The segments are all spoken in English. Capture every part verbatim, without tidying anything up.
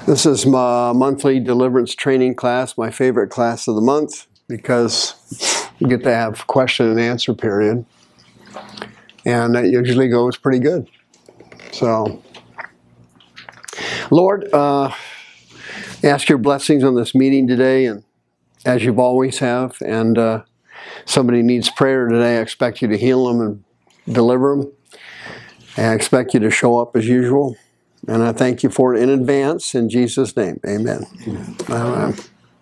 This is my monthly deliverance training class, my favorite class of the month, because you get to have question and answer period. And that usually goes pretty good. So, Lord, uh, ask your blessings on this meeting today, and as you've always have. And uh, somebody needs prayer today, I expect you to heal them and deliver them. And I expect you to show up as usual. And I thank you for it in advance, in Jesus' name. Amen. Amen.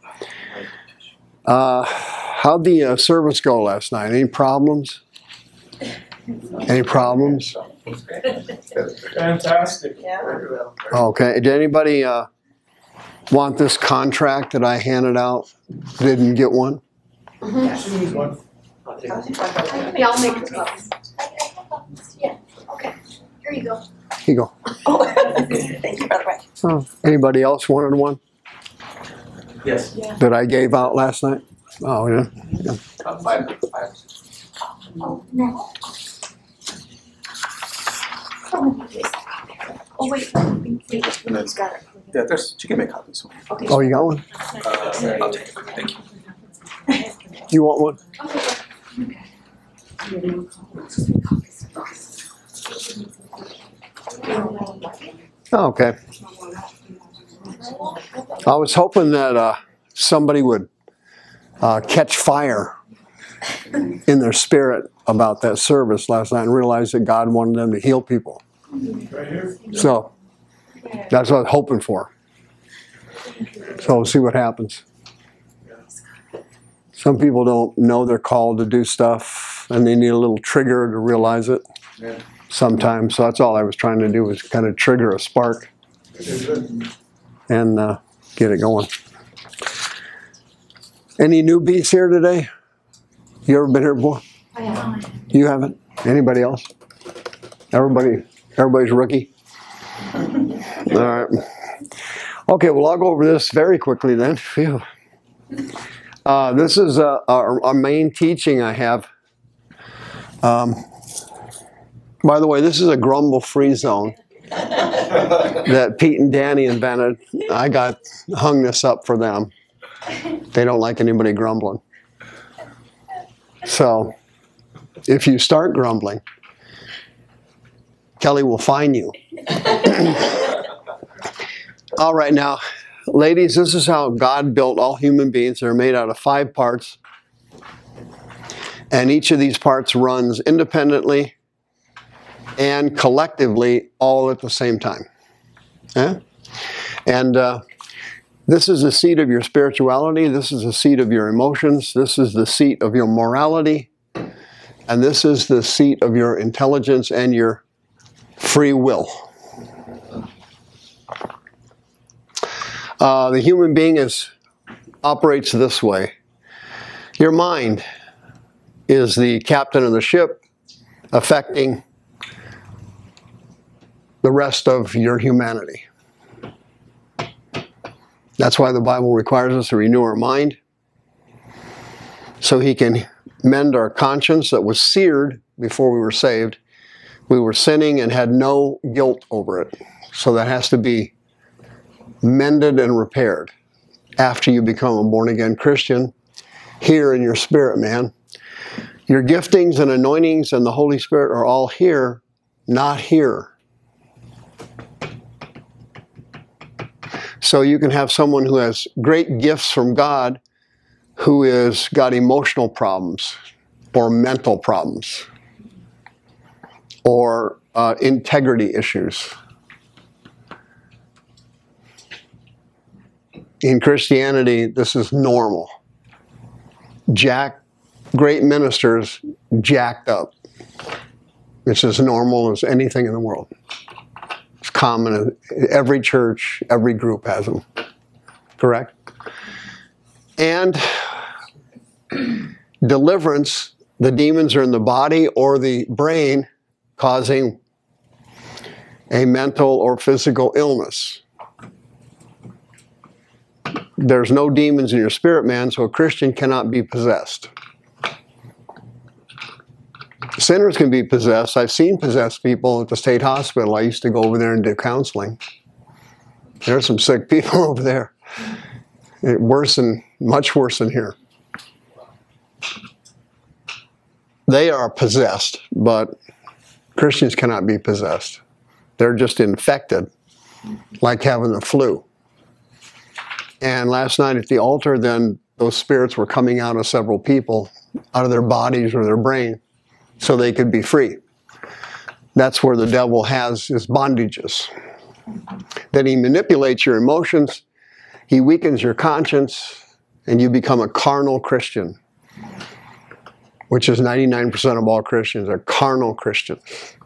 Uh, how'd the uh, service go last night? Any problems? Any problems? Fantastic. Okay. Did anybody uh, want this contract that I handed out? Didn't get one? Mm-hmm. Maybe I'll make a cup. Yeah, okay. Here you go. Here you go. Oh, thank you, Brother Mike. Oh, anybody else wanted one Yes. Yeah. that I gave out last night? Oh, yeah. yeah. Uh, five. Five. Oh, no. Oh, wait. Wait, wait. Got it. Yeah, there's, you can make copies. Okay. Oh, you got one? Uh, I'll take it. Thank you. You want one? Oh, okay. I was hoping that uh, somebody would uh, catch fire in their spirit about that service last night and realize that God wanted them to heal people. Right here. So that's what I was hoping for. So we'll see what happens. Some people don't know they're called to do stuff, and they need a little trigger to realize it Yeah. sometimes. So that's all I was trying to do, was kind of trigger a spark and uh, get it going. Any newbies here today? You ever been here before? I have. You haven't? Anybody else? Everybody, everybody's a rookie? All right. Okay, well, I'll go over this very quickly then. Phew. Uh, this is uh, our, our main teaching I have. Um, by the way, this is a grumble-free zone that Pete and Danny invented. I got hung this up for them. They don't like anybody grumbling. So, if you start grumbling, Kelly will fine you. All right, now, ladies, this is how God built all human beings. They're made out of five parts. And each of these parts runs independently and collectively all at the same time. Yeah? And uh, this is the seat of your spirituality. This is the seat of your emotions. This is the seat of your morality. And this is the seat of your intelligence and your free will. Uh, the human being is operates this way. Your mind is the captain of the ship, affecting the rest of your humanity. That's why the Bible requires us to renew our mind, so He can mend our conscience that was seared before we were saved. We were sinning and had no guilt over it. So that has to be mended and repaired after you become a born-again Christian here in your spirit, man. Your giftings and anointings and the Holy Spirit are all here, not here. So you can have someone who has great gifts from God who has got emotional problems or mental problems or uh, integrity issues. In Christianity, this is normal. Jack, great ministers, jacked up. It's as normal as anything in the world. It's common. Every church, every group has them. Correct? And deliverance, the demons are in the body or the brain, causing a mental or physical illness. There's no demons in your spirit, man, so a Christian cannot be possessed. Sinners can be possessed. I've seen possessed people at the state hospital. I used to go over there and do counseling. There's some sick people over there. It, worse than, much worse than here. They are possessed, but Christians cannot be possessed. They're just infected, like having the flu. And last night at the altar, then those spirits were coming out of several people, out of their bodies or their brain, so they could be free. That's where the devil has his bondages. Then he manipulates your emotions, he weakens your conscience, and you become a carnal Christian, which is ninety-nine percent of all Christians are carnal Christians.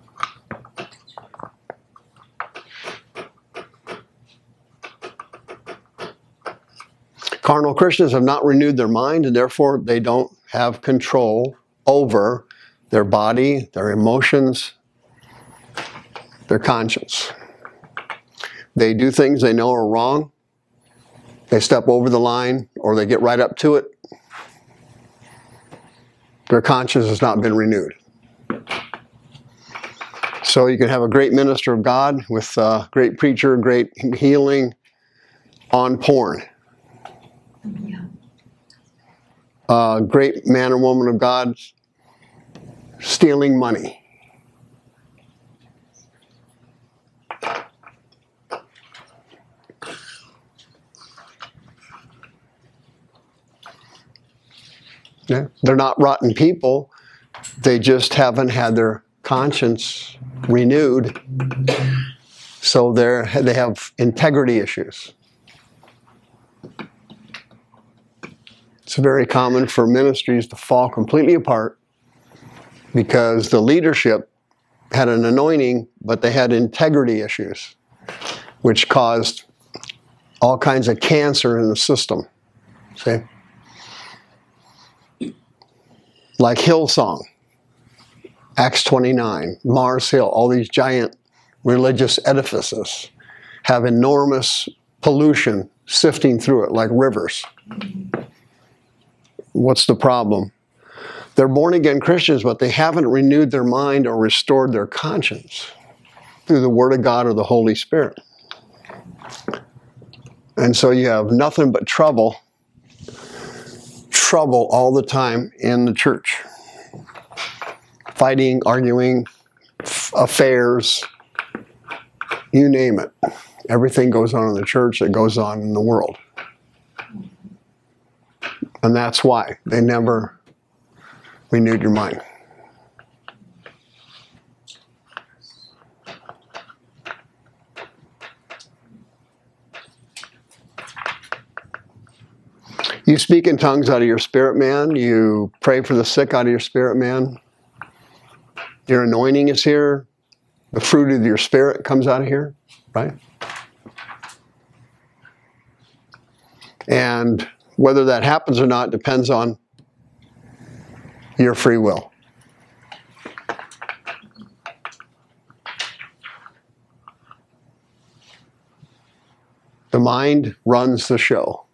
Carnal Christians have not renewed their mind, and therefore they don't have control over their body, their emotions, their conscience. They do things they know are wrong. They step over the line, or they get right up to it. Their conscience has not been renewed. So you can have a great minister of God with a great preacher, great healing on porn. A great man or woman of God stealing money. Yeah. They're not rotten people. They just haven't had their conscience renewed. So they're, they have integrity issues. It's very common for ministries to fall completely apart because the leadership had an anointing, but they had integrity issues, which caused all kinds of cancer in the system. See? Like Hillsong, Acts twenty-nine, Mars Hill, all these giant religious edifices have enormous pollution sifting through it like rivers. What's the problem? They're born-again Christians, but they haven't renewed their mind or restored their conscience through the Word of God or the Holy Spirit. And so you have nothing but trouble, trouble all the time in the church. Fighting, arguing, affairs, you name it. Everything goes on in the church that goes on in the world. And that's why they never renewed your mind. You speak in tongues out of your spirit, man. You pray for the sick out of your spirit, man. Your anointing is here. The fruit of your spirit comes out of here, right? And whether that happens or not depends on your free will. The mind runs the show.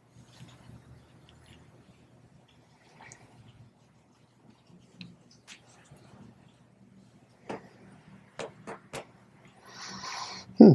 Hmm.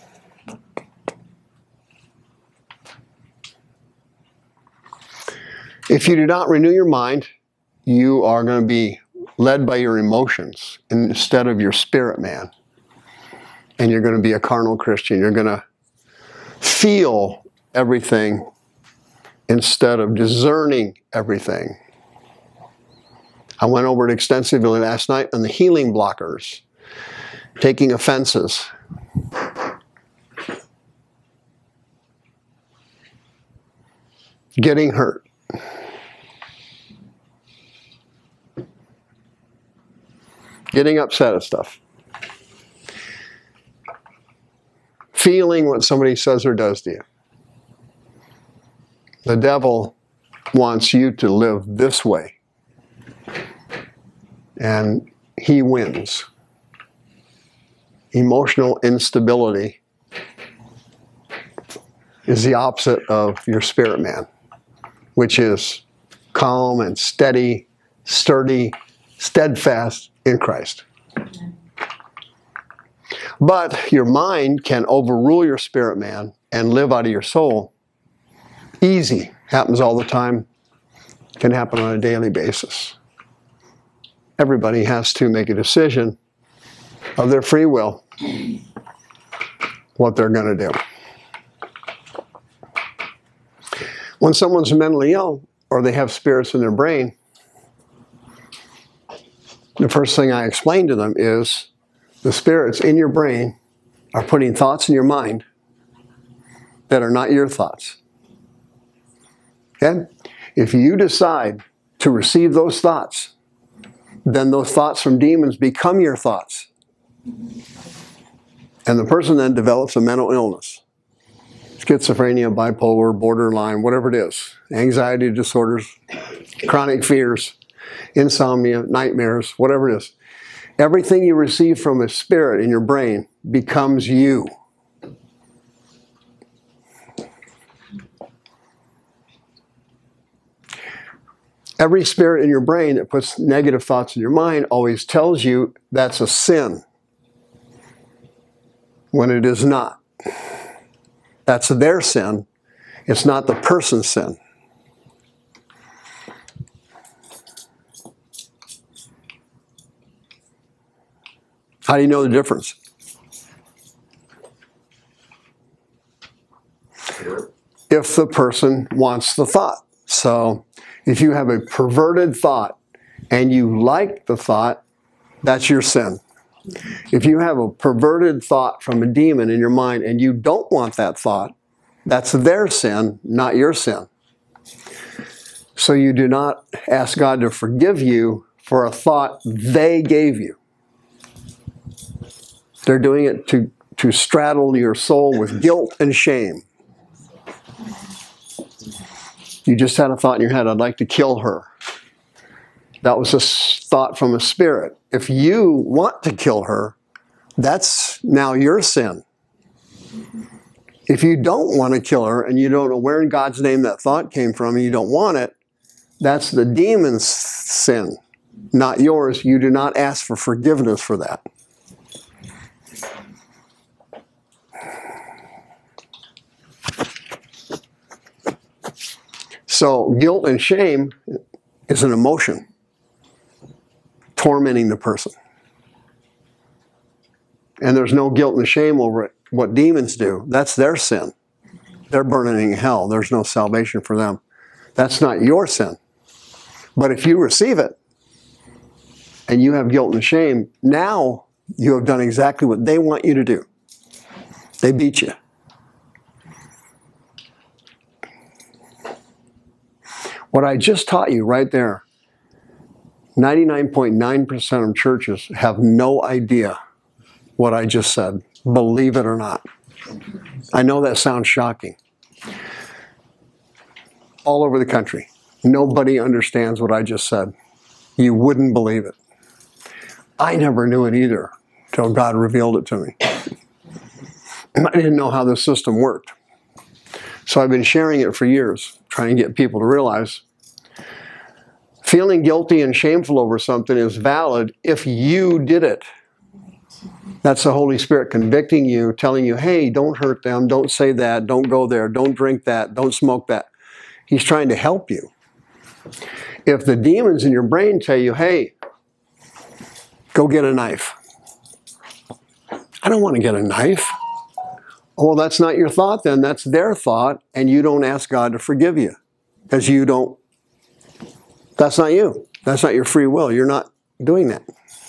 If you do not renew your mind, you are going to be led by your emotions instead of your spirit man. And you're going to be a carnal Christian. You're going to feel everything instead of discerning everything. I went over it extensively last night on the healing blockers, taking offenses. Getting hurt. Getting upset at stuff. Feeling what somebody says or does to you. The devil wants you to live this way. And he wins. Emotional instability is the opposite of your spirit man, which is calm and steady, sturdy, steadfast in Christ. But your mind can overrule your spirit man and live out of your soul. Easy. Happens all the time. Can happen on a daily basis. Everybody has to make a decision of their free will what they're going to do. When someone's mentally ill or they have spirits in their brain, the first thing I explain to them is the spirits in your brain are putting thoughts in your mind that are not your thoughts. Okay? If you decide to receive those thoughts, then those thoughts from demons become your thoughts. And the person then develops a mental illness. Schizophrenia, bipolar, borderline, whatever it is. Anxiety disorders, chronic fears, insomnia, nightmares, whatever it is. Everything you receive from a spirit in your brain becomes you. Every spirit in your brain that puts negative thoughts in your mind always tells you that's a sin, when it is not. That's their sin. It's not the person's sin. How do you know the difference? If the person wants the thought. So, if you have a perverted thought and you like the thought, that's your sin. If you have a perverted thought from a demon in your mind and you don't want that thought, that's their sin, not your sin. So you do not ask God to forgive you for a thought they gave you. They're doing it to, to straddle your soul with guilt and shame. You just had a thought in your head, I'd like to kill her. That was a thought from a spirit. If you want to kill her, that's now your sin. If you don't want to kill her and you don't know where in God's name that thought came from and you don't want it, that's the demon's sin, not yours. You do not ask for forgiveness for that. So guilt and shame is an emotion tormenting the person. And there's no guilt and shame over it. What demons do, that's their sin. They're burning in hell. There's no salvation for them. That's not your sin. But if you receive it and you have guilt and shame, now you have done exactly what they want you to do. They beat you. What I just taught you right there, ninety-nine point nine percent of churches have no idea what I just said, believe it or not. I know that sounds shocking. All over the country, nobody understands what I just said. You wouldn't believe it. I never knew it either until God revealed it to me. I didn't know how the system worked. So I've been sharing it for years, trying to get people to realize feeling guilty and shameful over something is valid if you did it. That's the Holy Spirit convicting you, telling you, hey, don't hurt them, don't say that, don't go there, don't drink that, don't smoke that. He's trying to help you. If the demons in your brain tell you, hey, go get a knife. I don't want to get a knife. Oh, well, that's not your thought then. That's their thought, and you don't ask God to forgive you. Because you don't, that's not you. That's not your free will. You're not doing that.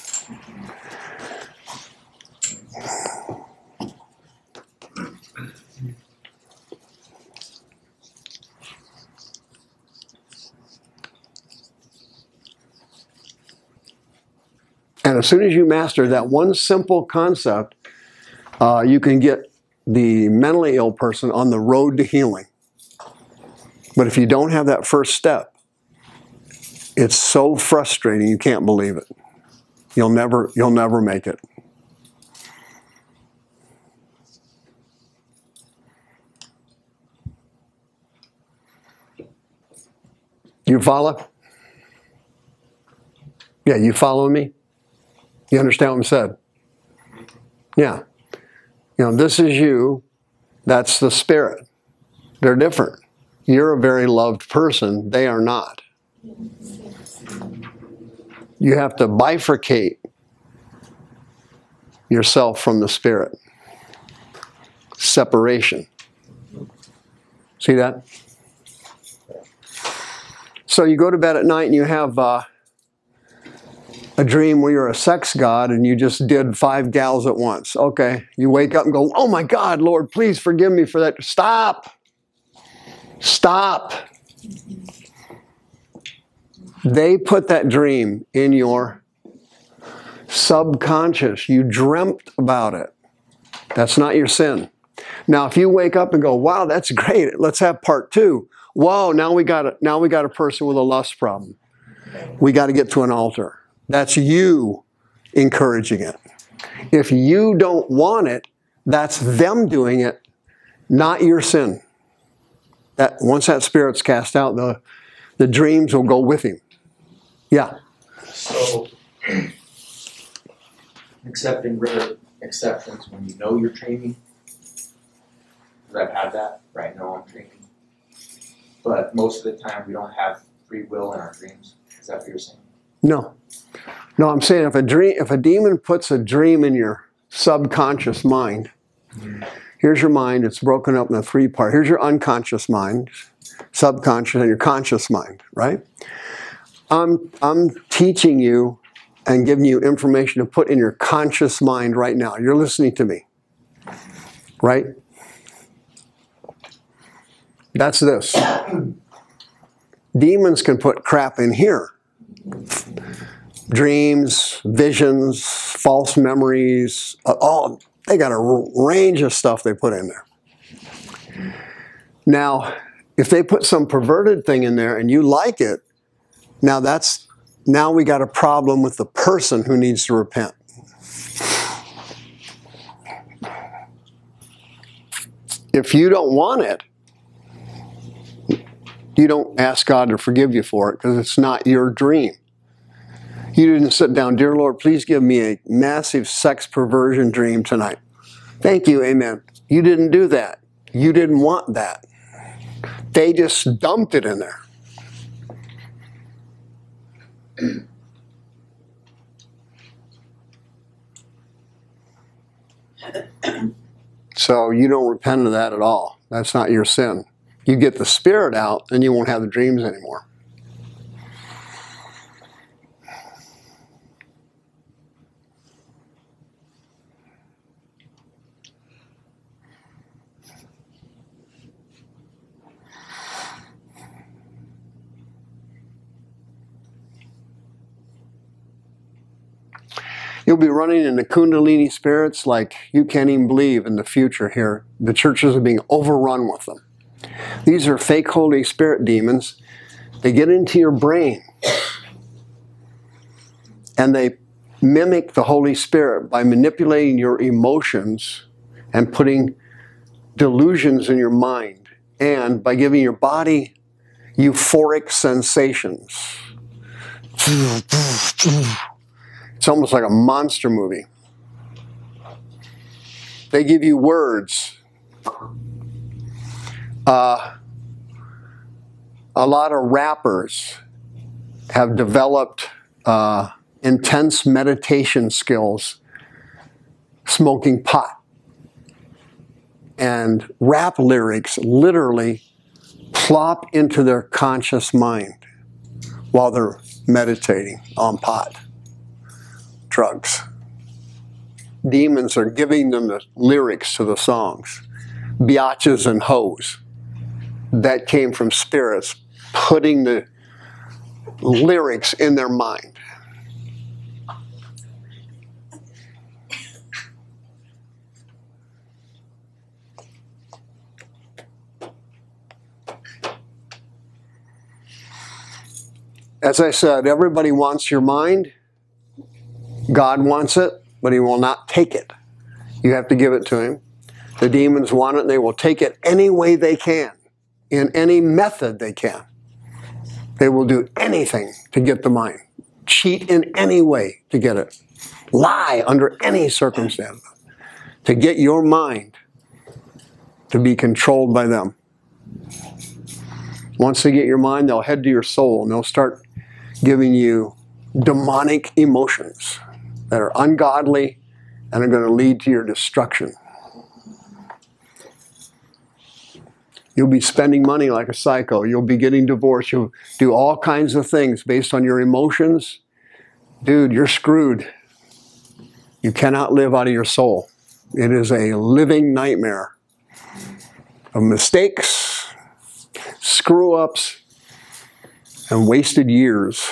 And as soon as you master that one simple concept, uh, you can get the mentally ill person on the road to healing. But if you don't have that first step, it's so frustrating you can't believe it. You'll never, you'll never make it. You follow? Yeah, you follow me? You understand what I'm saying? Yeah. You know, this is you, that's the spirit. They're different. You're a very loved person, they are not. You have to bifurcate yourself from the spirit. Separation. See that? So you go to bed at night and you have uh, a dream where you're a sex god and you just did five gals at once. Okay. You wake up and go, oh my God, Lord, please forgive me for that. Stop. Stop. They put that dream in your subconscious. You dreamt about it. That's not your sin. Now, if you wake up and go, wow, that's great. Let's have part two. Whoa, now we got a, now we got a person with a lust problem. We got to get to an altar. That's you encouraging it. If you don't want it, that's them doing it, not your sin. That once that spirit's cast out, the, the dreams will go with him. Yeah. So, accepting rare exceptions when you know you're dreaming, because I've had that, right now I'm dreaming. But most of the time we don't have free will in our dreams. Is that what you're saying? No. No, I'm saying if a dream, if a demon puts a dream in your subconscious mind, mm-hmm. Here's your mind, it's broken up into three parts. Here's your unconscious mind, subconscious, and your conscious mind, right? I'm, I'm teaching you and giving you information to put in your conscious mind right now. You're listening to me, right? That's this. Demons can put crap in here. Dreams, visions, false memories, all, they got a range of stuff they put in there. Now, if they put some perverted thing in there and you like it, now that's, now we got a problem with the person who needs to repent. If you don't want it, you don't ask God to forgive you for it because it's not your dream. You didn't sit down, dear Lord, please give me a massive sex perversion dream tonight. Thank you, amen. You didn't do that. You didn't want that. They just dumped it in there. So you don't repent of that at all. That's not your sin. You get the spirit out, and you won't have the dreams anymore. You'll be running into Kundalini spirits like you can't even believe in the future here. The churches are being overrun with them. These are fake Holy Spirit demons. They get into your brain and they mimic the Holy Spirit by manipulating your emotions and putting delusions in your mind and by giving your body euphoric sensations. It's almost like a monster movie. They give you words. Uh, a lot of rappers have developed uh, intense meditation skills smoking pot. And rap lyrics literally plop into their conscious mind while they're meditating on pot. Drugs. Demons are giving them the lyrics to the songs. Biatches and hoes. That came from spirits putting the lyrics in their mind. As I said, everybody wants your mind. God wants it, but he will not take it. You have to give it to him. The demons want it, and they will take it any way they can, in any method they can. They will do anything to get the mind. Cheat in any way to get it. Lie under any circumstance to get your mind to be controlled by them. Once they get your mind, they'll head to your soul and they'll start giving you demonic emotions that are ungodly and are going to lead to your destruction. You'll be spending money like a psycho. You'll be getting divorced. You'll do all kinds of things based on your emotions. Dude, you're screwed. You cannot live out of your soul. It is a living nightmare of mistakes, screw-ups, and wasted years.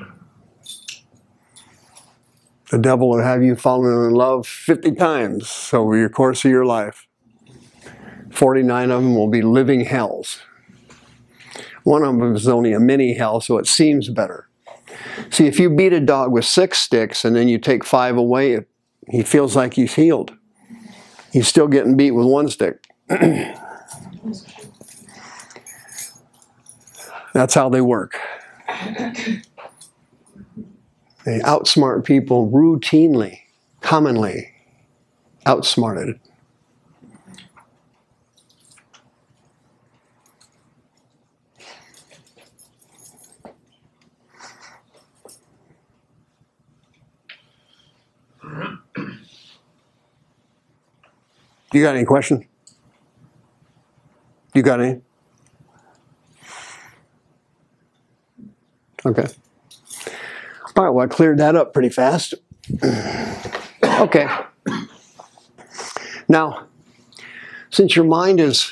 The devil will have you falling in love fifty times over your course of your life. forty-nine of them will be living hells. One of them is only a mini hell, so it seems better. See, if you beat a dog with six sticks and then you take five away, he feels like he's healed. He's still getting beat with one stick. That's how they work. They outsmart people routinely, commonly outsmarted. You got any questions? You got any? Okay. All right, well, I cleared that up pretty fast. Okay. Now, since your mind is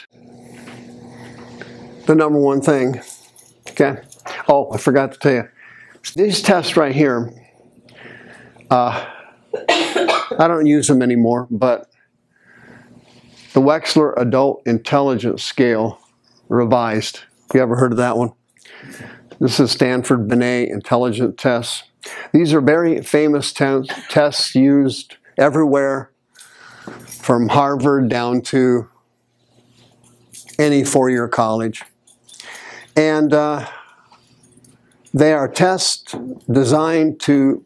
the number one thing, okay? Oh, I forgot to tell you. These tests right here, uh, I don't use them anymore, but the Wechsler Adult Intelligence Scale Revised. You ever heard of that one? This is Stanford Binet Intelligence Tests. These are very famous te tests used everywhere, from Harvard down to any four-year college. And uh, they are tests designed to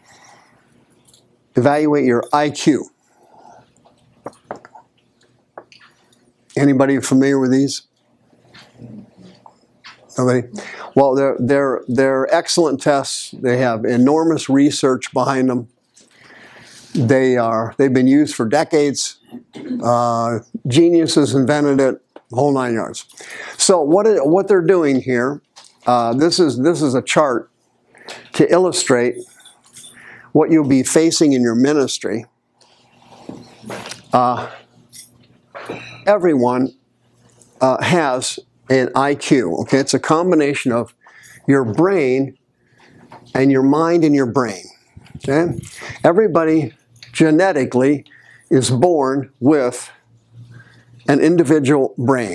evaluate your I Q. Anybody familiar with these? Nobody? Well, they're, they're, they're excellent tests. They have enormous research behind them. They are, they've been used for decades. Uh, geniuses invented it, whole nine yards. So what, it, what they're doing here, uh, this is, this is a chart to illustrate what you'll be facing in your ministry. Uh, everyone uh, has an I Q, okay? It's a combination of your brain and your mind and your brain, okay? Everybody genetically is born with an individual brain.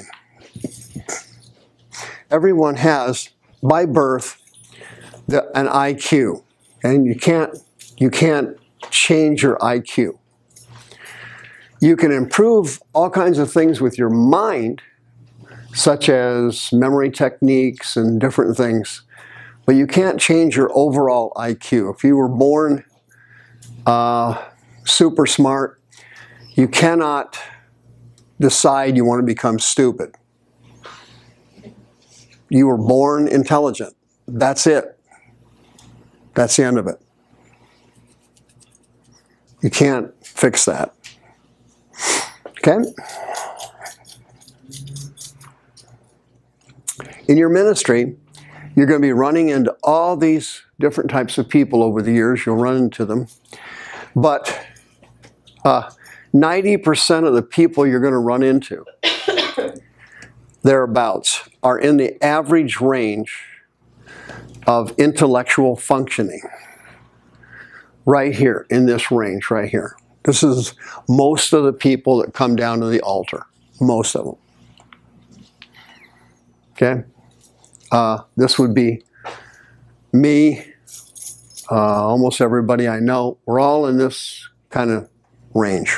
Everyone has, by birth, the, an I Q, and you can't, you can't change your I Q. You can improve all kinds of things with your mind, such as memory techniques and different things, but you can't change your overall I Q. If you were born uh, super smart, you cannot decide you want to become stupid. You were born intelligent. That's it. That's the end of it. You can't fix that. Okay? In your ministry, you're going to be running into all these different types of people over the years. You'll run into them. But uh, ninety percent of the people you're going to run into, thereabouts, are in the average range of intellectual functioning. Right here, in this range right here. This is most of the people that come down to the altar. Most of them. Okay? Uh, this would be me, uh, almost everybody I know. We're all in this kind of range.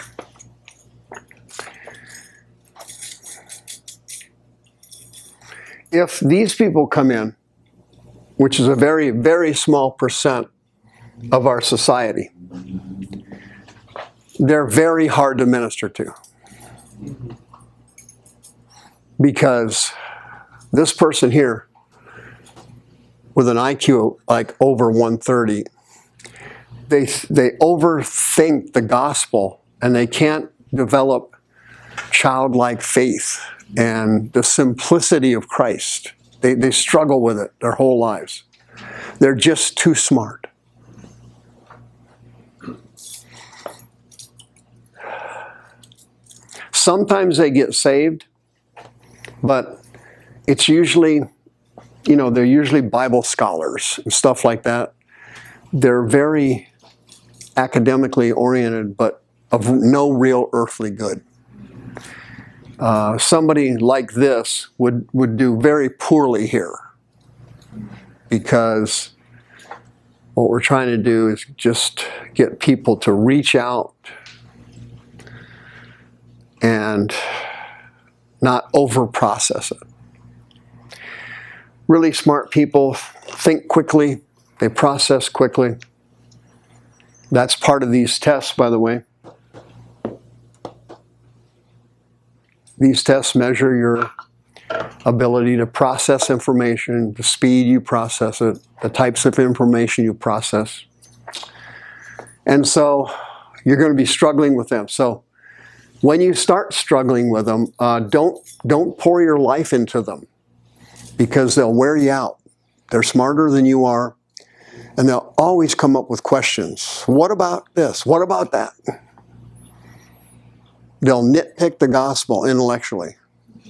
If these people come in, which is a very, very small percent of our society, they're very hard to minister to. Because this person here, with an I Q like over one thirty, they, they overthink the gospel and they can't develop childlike faith and the simplicity of Christ. They, they struggle with it their whole lives. They're just too smart. Sometimes they get saved, but it's usually, you know, they're usually Bible scholars and stuff like that. They're very academically oriented, but of no real earthly good. Uh, somebody like this would, would do very poorly here, because what we're trying to do is just get people to reach out and not over-process it. Really smart people think quickly, they process quickly. That's part of these tests, by the way. These tests measure your ability to process information, the speed you process it, the types of information you process. And so you're going to be struggling with them. So when you start struggling with them, uh, don't, don't pour your life into them, because they'll wear you out. They're smarter than you are, and they'll always come up with questions. What about this? What about that? They'll nitpick the gospel intellectually.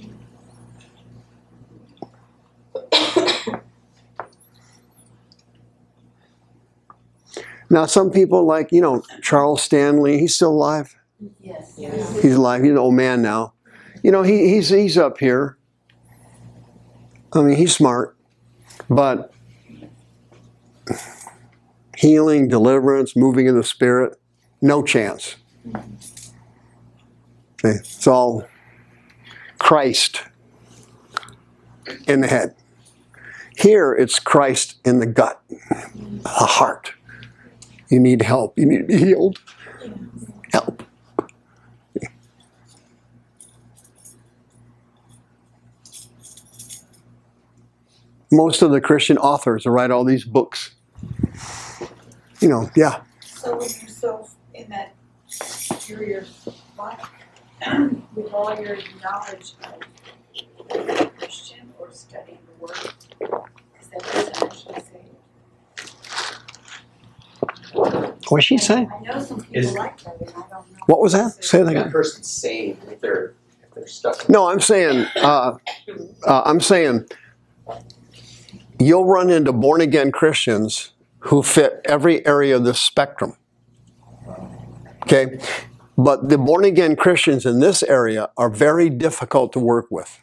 Now, some people like, you know, Charles Stanley, he's still alive. Yes. Yes. He's alive. He's an old man now. You know, he, he's, he's up here. I mean, he's smart. But healing, deliverance, moving in the Spirit, no chance. Okay, it's all Christ in the head. Here, it's Christ in the gut, the heart. You need help. You need to be healed. Help. Most of the Christian authors who write all these books, you know, yeah. So when you're so in that superior spot, with all your knowledge of being a Christian or studying the Word, is that person actually saved? What's she saying? I know some people Is- like that, and I don't know. What was that? Say that If a again. person's saved, if they're, if they're stuck. No, I'm saying, uh, uh, I'm saying, you'll run into born-again Christians who fit every area of the spectrum. Okay? But the born-again Christians in this area are very difficult to work with.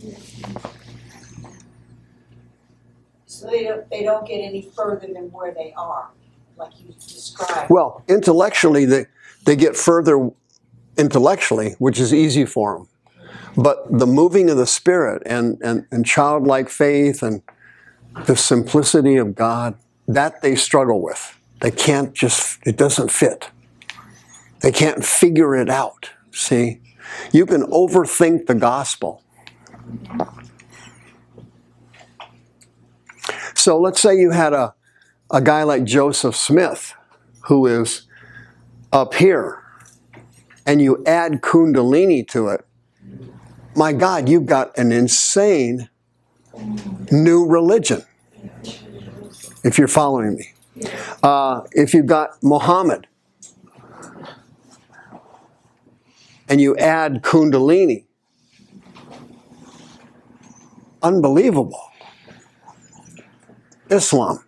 So they don't, they don't get any further than where they are, like you described. Well, intellectually, they, they get further intellectually, which is easy for them. But the moving of the Spirit and, and, and childlike faith and the simplicity of God, that they struggle with. They can't just, it doesn't fit. They can't figure it out, see? You can overthink the gospel. So let's say you had a, a guy like Joseph Smith, who is up here, and you add Kundalini to it. My God, you've got an insane new religion, if you're following me. Uh, if you've got Muhammad, and you add Kundalini, unbelievable. Islam.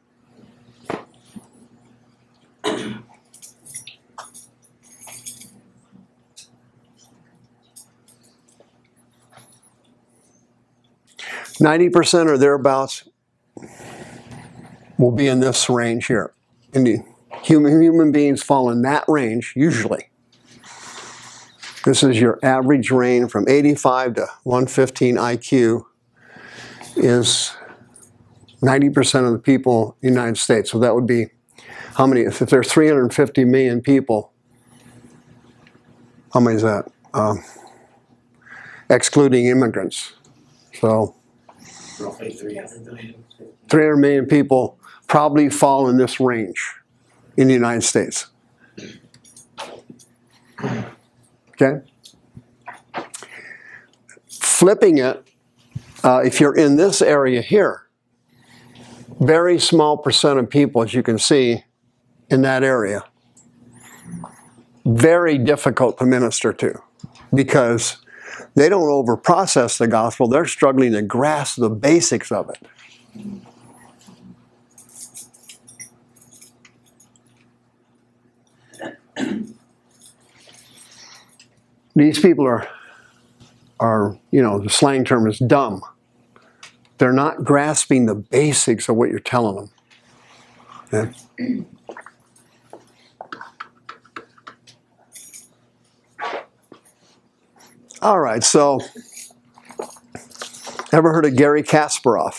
ninety percent or thereabouts will be in this range here. Indeed, human, human beings fall in that range, usually. This is your average range from eighty-five to one fifteen I Q is ninety percent of the people in the United States. So that would be, how many, if there's three hundred fifty million people, how many is that? Um, excluding immigrants. So Roughly three hundred million. three hundred million people probably fall in this range in the United States. Okay? Flipping it, uh, if you're in this area here, very small percent of people, as you can see, in that area, very difficult to minister to because they don't overprocess the gospel. They're struggling to grasp the basics of it. These people are, are, you know, the slang term is dumb. They're not grasping the basics of what you're telling them. Okay? All right, so, ever heard of Gary Kasparov?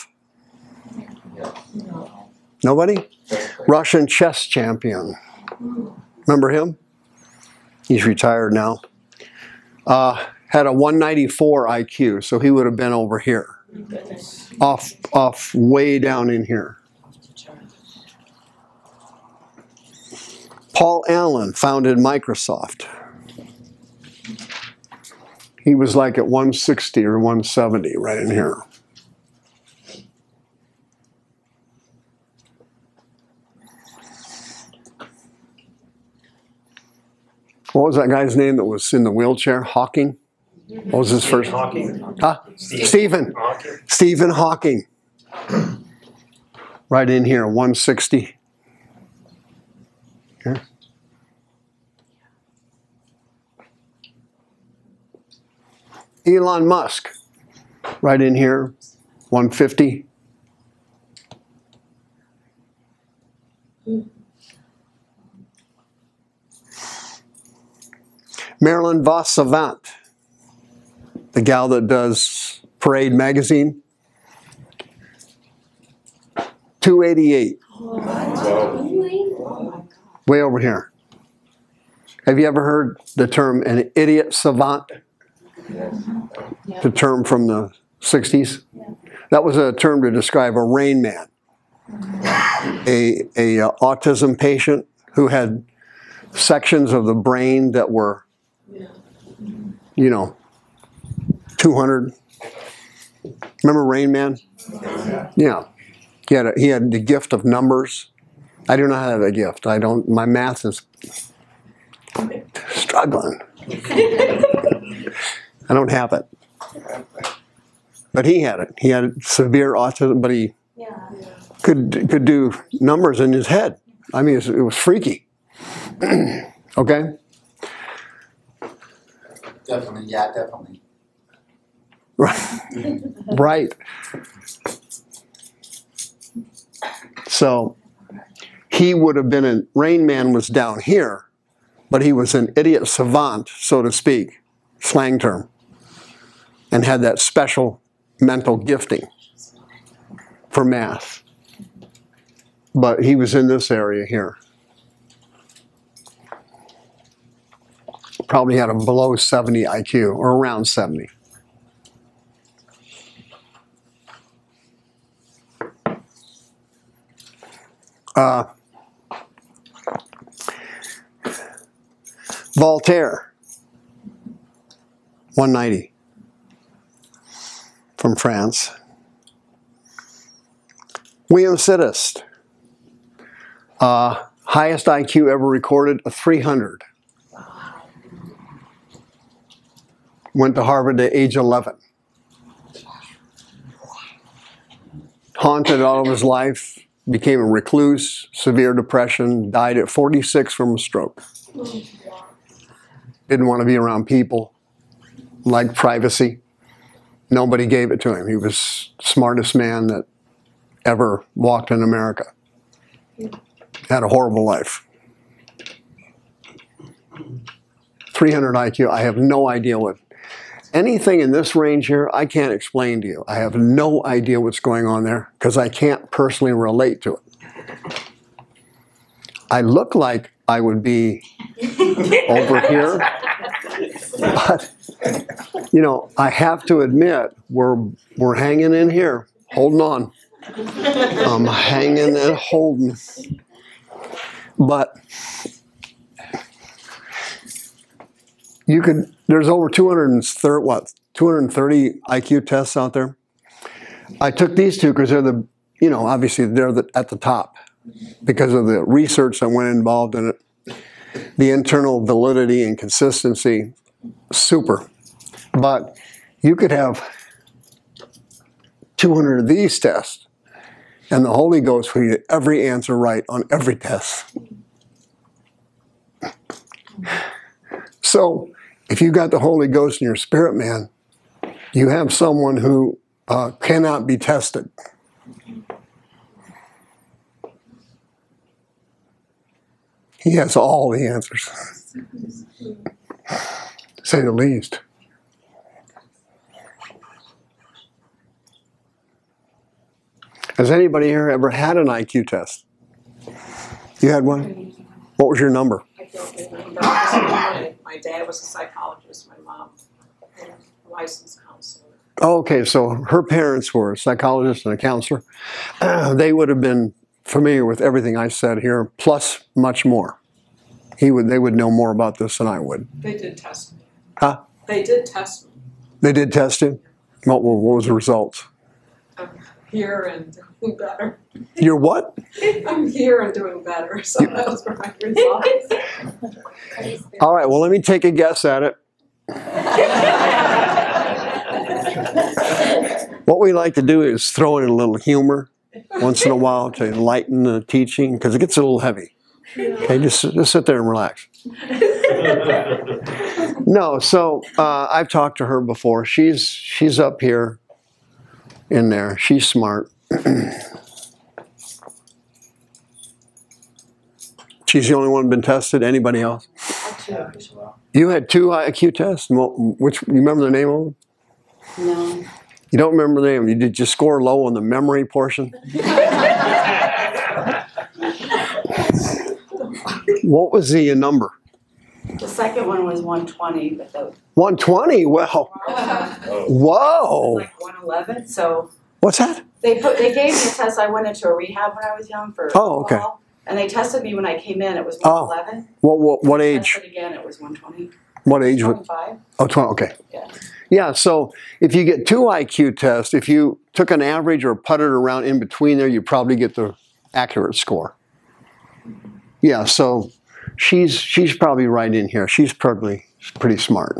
Nobody? Russian chess champion. Remember him? He's retired now. Uh, had a one ninety-four I Q, so he would have been over here. Off, off way down in here. Paul Allen founded Microsoft. He was like at one sixty or one seventy right in here. What was that guy's name that was in the wheelchair? Hawking? What was his first? Hawking. Huh? Stephen. Hawking. Stephen Hawking. Right in here, one sixty. Okay. Elon Musk. Right in here, one fifty. Marilyn Vos Savant, the gal that does Parade magazine, two eighty-eight. Way over here. Have you ever heard the term an idiot savant? The term from the sixties? That was a term to describe a Rain Man, a, a uh, autism patient who had sections of the brain that were, you know, two hundred. Remember Rain Man? Yeah. He had, a, he had the gift of numbers. I do not have a gift. I don't, my math is struggling. I don't have it. But he had it. He had severe autism, but he could, could do numbers in his head. I mean, it was, it was freaky. Okay? Definitely, yeah, definitely. Right. Right. So he would have been a Rain Man was down here, but he was an idiot savant, so to speak, slang term, and had that special mental gifting for math. But he was in this area here. Probably had a below seventy I Q, or around seventy. Uh, Voltaire, one ninety, from France. William Siddist, uh, highest I Q ever recorded, a three hundred. Went to Harvard at age eleven. Haunted all of his life, became a recluse, severe depression, died at forty-six from a stroke. Didn't want to be around people, liked privacy. Nobody gave it to him. He was the smartest man that ever walked in America. Had a horrible life. three hundred I Q, I have no idea what. Anything in this range here, I can't explain to you. I have no idea what's going on there because I can't personally relate to it. I look like I would be over here. But, you know, I have to admit, we're, we're hanging in here, holding on. I'm hanging and holding. But you could, there's over two hundred thirty, what, two hundred thirty I Q tests out there. I took these two because they're the, you know, obviously they're the, at the top because of the research that went involved in it. The internal validity and consistency, super. But you could have two hundred of these tests and the Holy Ghost will get every answer right on every test. So if you got the Holy Ghost in your spirit, man, you have someone who uh, cannot be tested. He has all the answers, to say the least. Has anybody here ever had an I Q test? You had one? What was your number? I don't remember. My, my dad was a psychologist, my mom, and a licensed counselor. Oh, okay, so her parents were a psychologist and a counselor. Uh, they would have been familiar with everything I said here, plus much more. He would, they would know more about this than I would. They did test me. Huh? They did test me. They did test him? What, what was the results? I'm here and doing better. You're what? I'm here and doing better, so those were my results. All right, well, let me take a guess at it. What we like to do is throw in a little humor once in a while to lighten the teaching, because it gets a little heavy. Okay, just, just sit there and relax. No, so uh, I've talked to her before. She's, she's up here in there. She's smart. She's the only one been tested. Anybody else? You had two I Q tests? Which, you remember the name of them? No. You don't remember the name? You did just score low on the memory portion? What was the number? The second one was one twenty, but the one twenty? Well, whoa. like one eleven. So What's that? they put they gave me a test. I went into a rehab when I was young for Oh, okay. alcohol, and they tested me when I came in. It was Oh. one eleven. What, what, what age? Tested again. It was one twenty. What age? would- twenty-five. Oh, twenty, okay. Yeah. Yeah, so if you get two I Q tests, if you took an average or putted around in between there, you probably get the accurate score. Yeah, so she's she's probably right in here. She's probably pretty smart.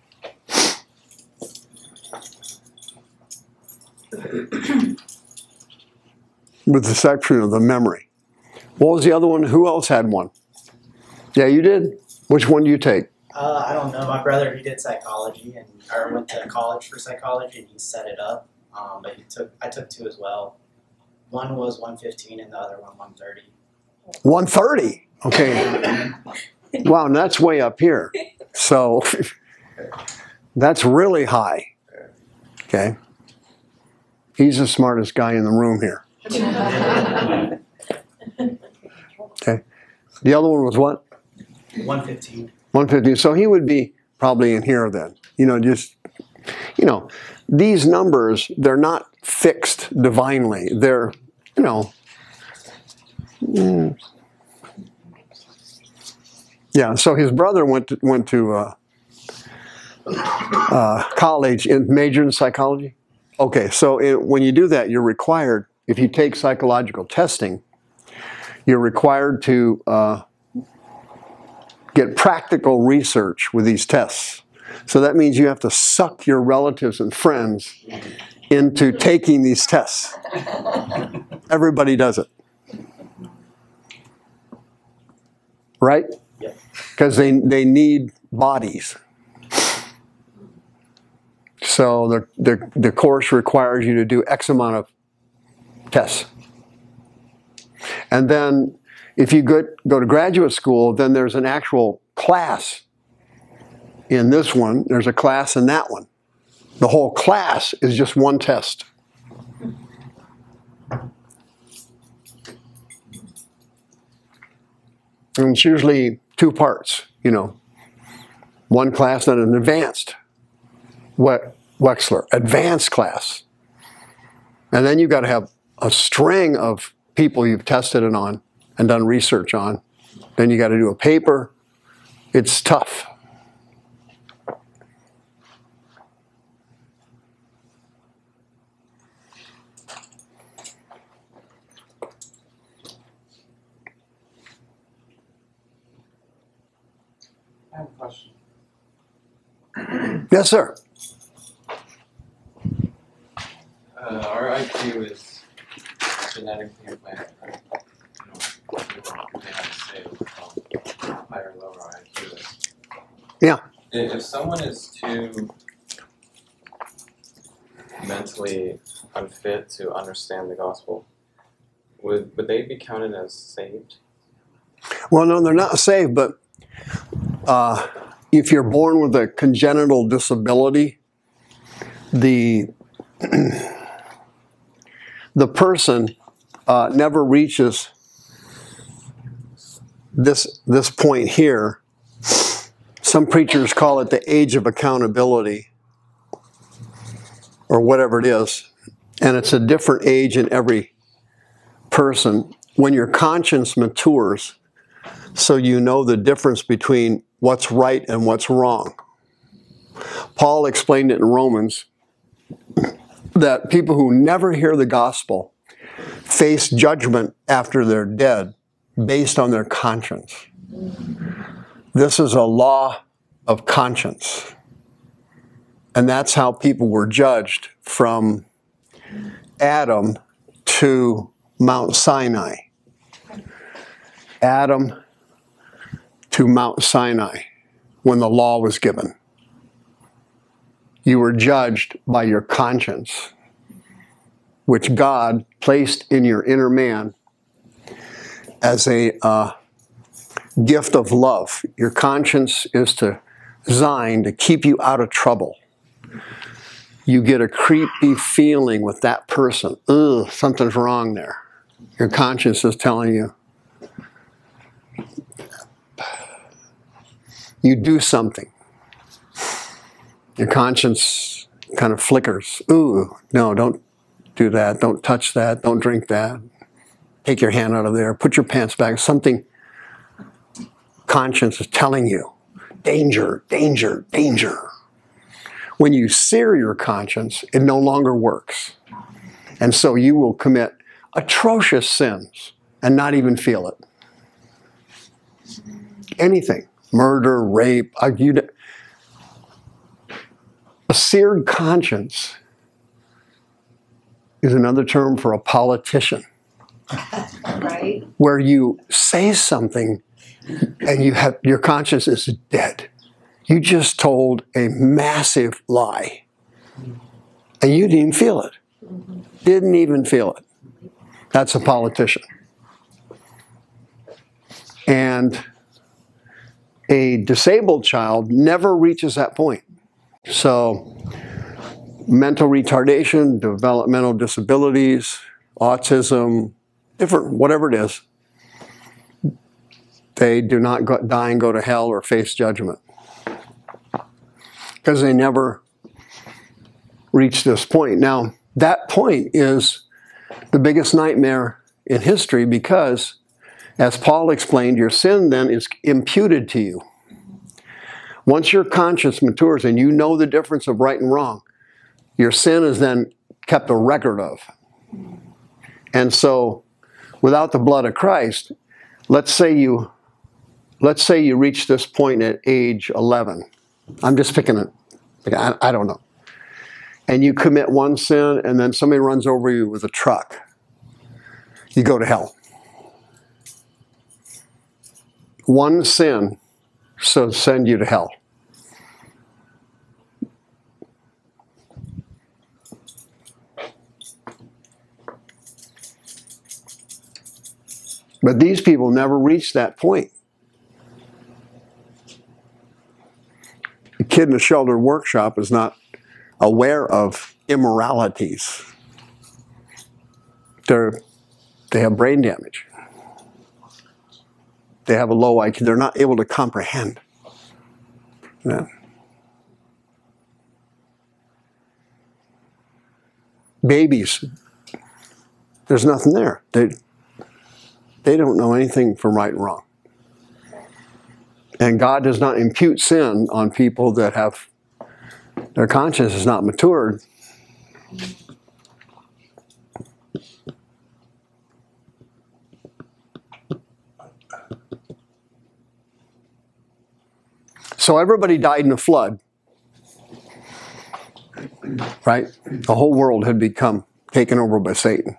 With the section of the memory. What was the other one? Who else had one? Yeah, you did? Which one do you take? Uh, I don't know. My brother, he did psychology, and I went to college for psychology, and he set it up. Um, but he took, I took two as well. One was one fifteen, and the other one one thirty. one thirty. Okay. Wow, and that's way up here. So that's really high. Okay. He's the smartest guy in the room here. Okay. The other one was what? one fifteen. one fifty. So he would be probably in here then. You know, just, you know, these numbers, they're not fixed divinely. They're, you know, mm. Yeah, so his brother went to, went to uh, uh, college and majored in psychology. Okay, so it, when you do that, you're required, if you take psychological testing, you're required to uh, get practical research with these tests. So that means you have to suck your relatives and friends into taking these tests. Everybody does it. Right? Because they, they need bodies. So the, the, the course requires you to do X amount of tests. And then if you go, go to graduate school, then there's an actual class. In this one, there's a class in that one. The whole class is just one test. And it's usually two parts, you know. one class, then an advanced we Wechsler, advanced class. And then you've got to have a string of people you've tested it on and done research on. Then you got to do a paper. It's tough. I have a question. Yes, sir. Uh, our I Q is genetically implanted, right? You know, we have to say how higher or lower our I Q is. Yeah. If if someone is too mentally unfit to understand the gospel, would would they be counted as saved? Well, no, they're not saved, but uh, if you're born with a congenital disability, the the person uh, never reaches this this point here. Some preachers call it the age of accountability, or whatever it is, and it's a different age in every person. When your conscience matures, so you know the difference between what's right and what's wrong. Paul explained it in Romans that people who never hear the gospel face judgment after they're dead based on their conscience. This is a law of conscience. And that's how people were judged from Adam to Mount Sinai. Adam to Mount Sinai, when the law was given. You were judged by your conscience, which God placed in your inner man as a uh, gift of love. Your conscience is to, designed to keep you out of trouble. You get a creepy feeling with that person. Ugh, something's wrong there. Your conscience is telling you. You do something. Your conscience kind of flickers. Ooh, no, don't do that. Don't touch that. Don't drink that. Take your hand out of there. Put your pants back. Something conscience is telling you. Danger, danger, danger. When you sear your conscience, it no longer works. And so you will commit atrocious sins and not even feel it. Anything. Murder, rape, uh, you, a seared conscience is another term for a politician. Right. Where you say something and you have your conscience is dead. You just told a massive lie. And you didn't even feel it. Didn't even feel it. That's a politician. And a disabled child never reaches that point. So, mental retardation, developmental disabilities, autism, different, whatever it is, they do not go, die and go to hell or face judgment. Because they never reach this point. Now, that point is the biggest nightmare in history because, as Paul explained, your sin then is imputed to you. Once your conscience matures and you know the difference of right and wrong, your sin is then kept a record of. And so, without the blood of Christ, let's say you, let's say you reach this point at age eleven. I'm just picking it. I, I don't know. And you commit one sin, and then somebody runs over you with a truck. You go to hell. One sin so send you to hell. But these people never reach that point. The kid in a sheltered workshop is not aware of immoralities. They're, they have brain damage. They have a low I Q. They're not able to comprehend. Yeah. Babies, there's nothing there. They, they don't know anything from right and wrong. And God does not impute sin on people that have, their conscience is not matured. So everybody died in a flood, right? The whole world had become taken over by Satan.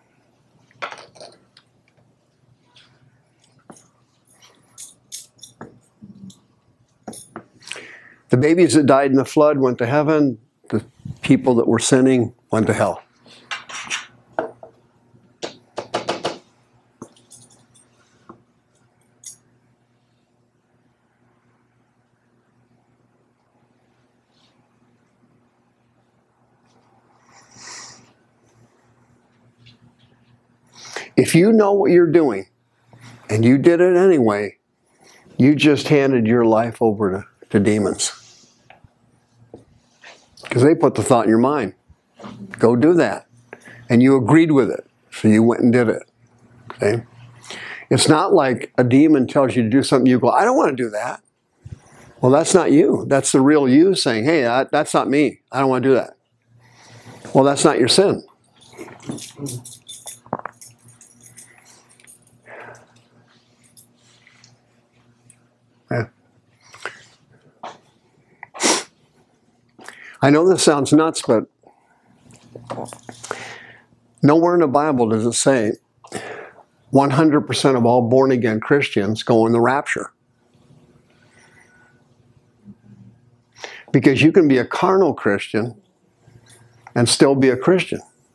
The babies that died in the flood went to heaven. The people that were sinning went to hell. If you know what you're doing, and you did it anyway, you just handed your life over to, to demons. Because they put the thought in your mind. Go do that. And you agreed with it. So you went and did it. Okay? It's not like a demon tells you to do something, you go, I don't want to do that. Well, that's not you. That's the real you saying, hey, that, that's not me. I don't want to do that. Well, that's not your sin. Yeah. I know this sounds nuts, but nowhere in the Bible does it say one hundred percent of all born-again Christians go in the rapture. Because you can be a carnal Christian and still be a Christian.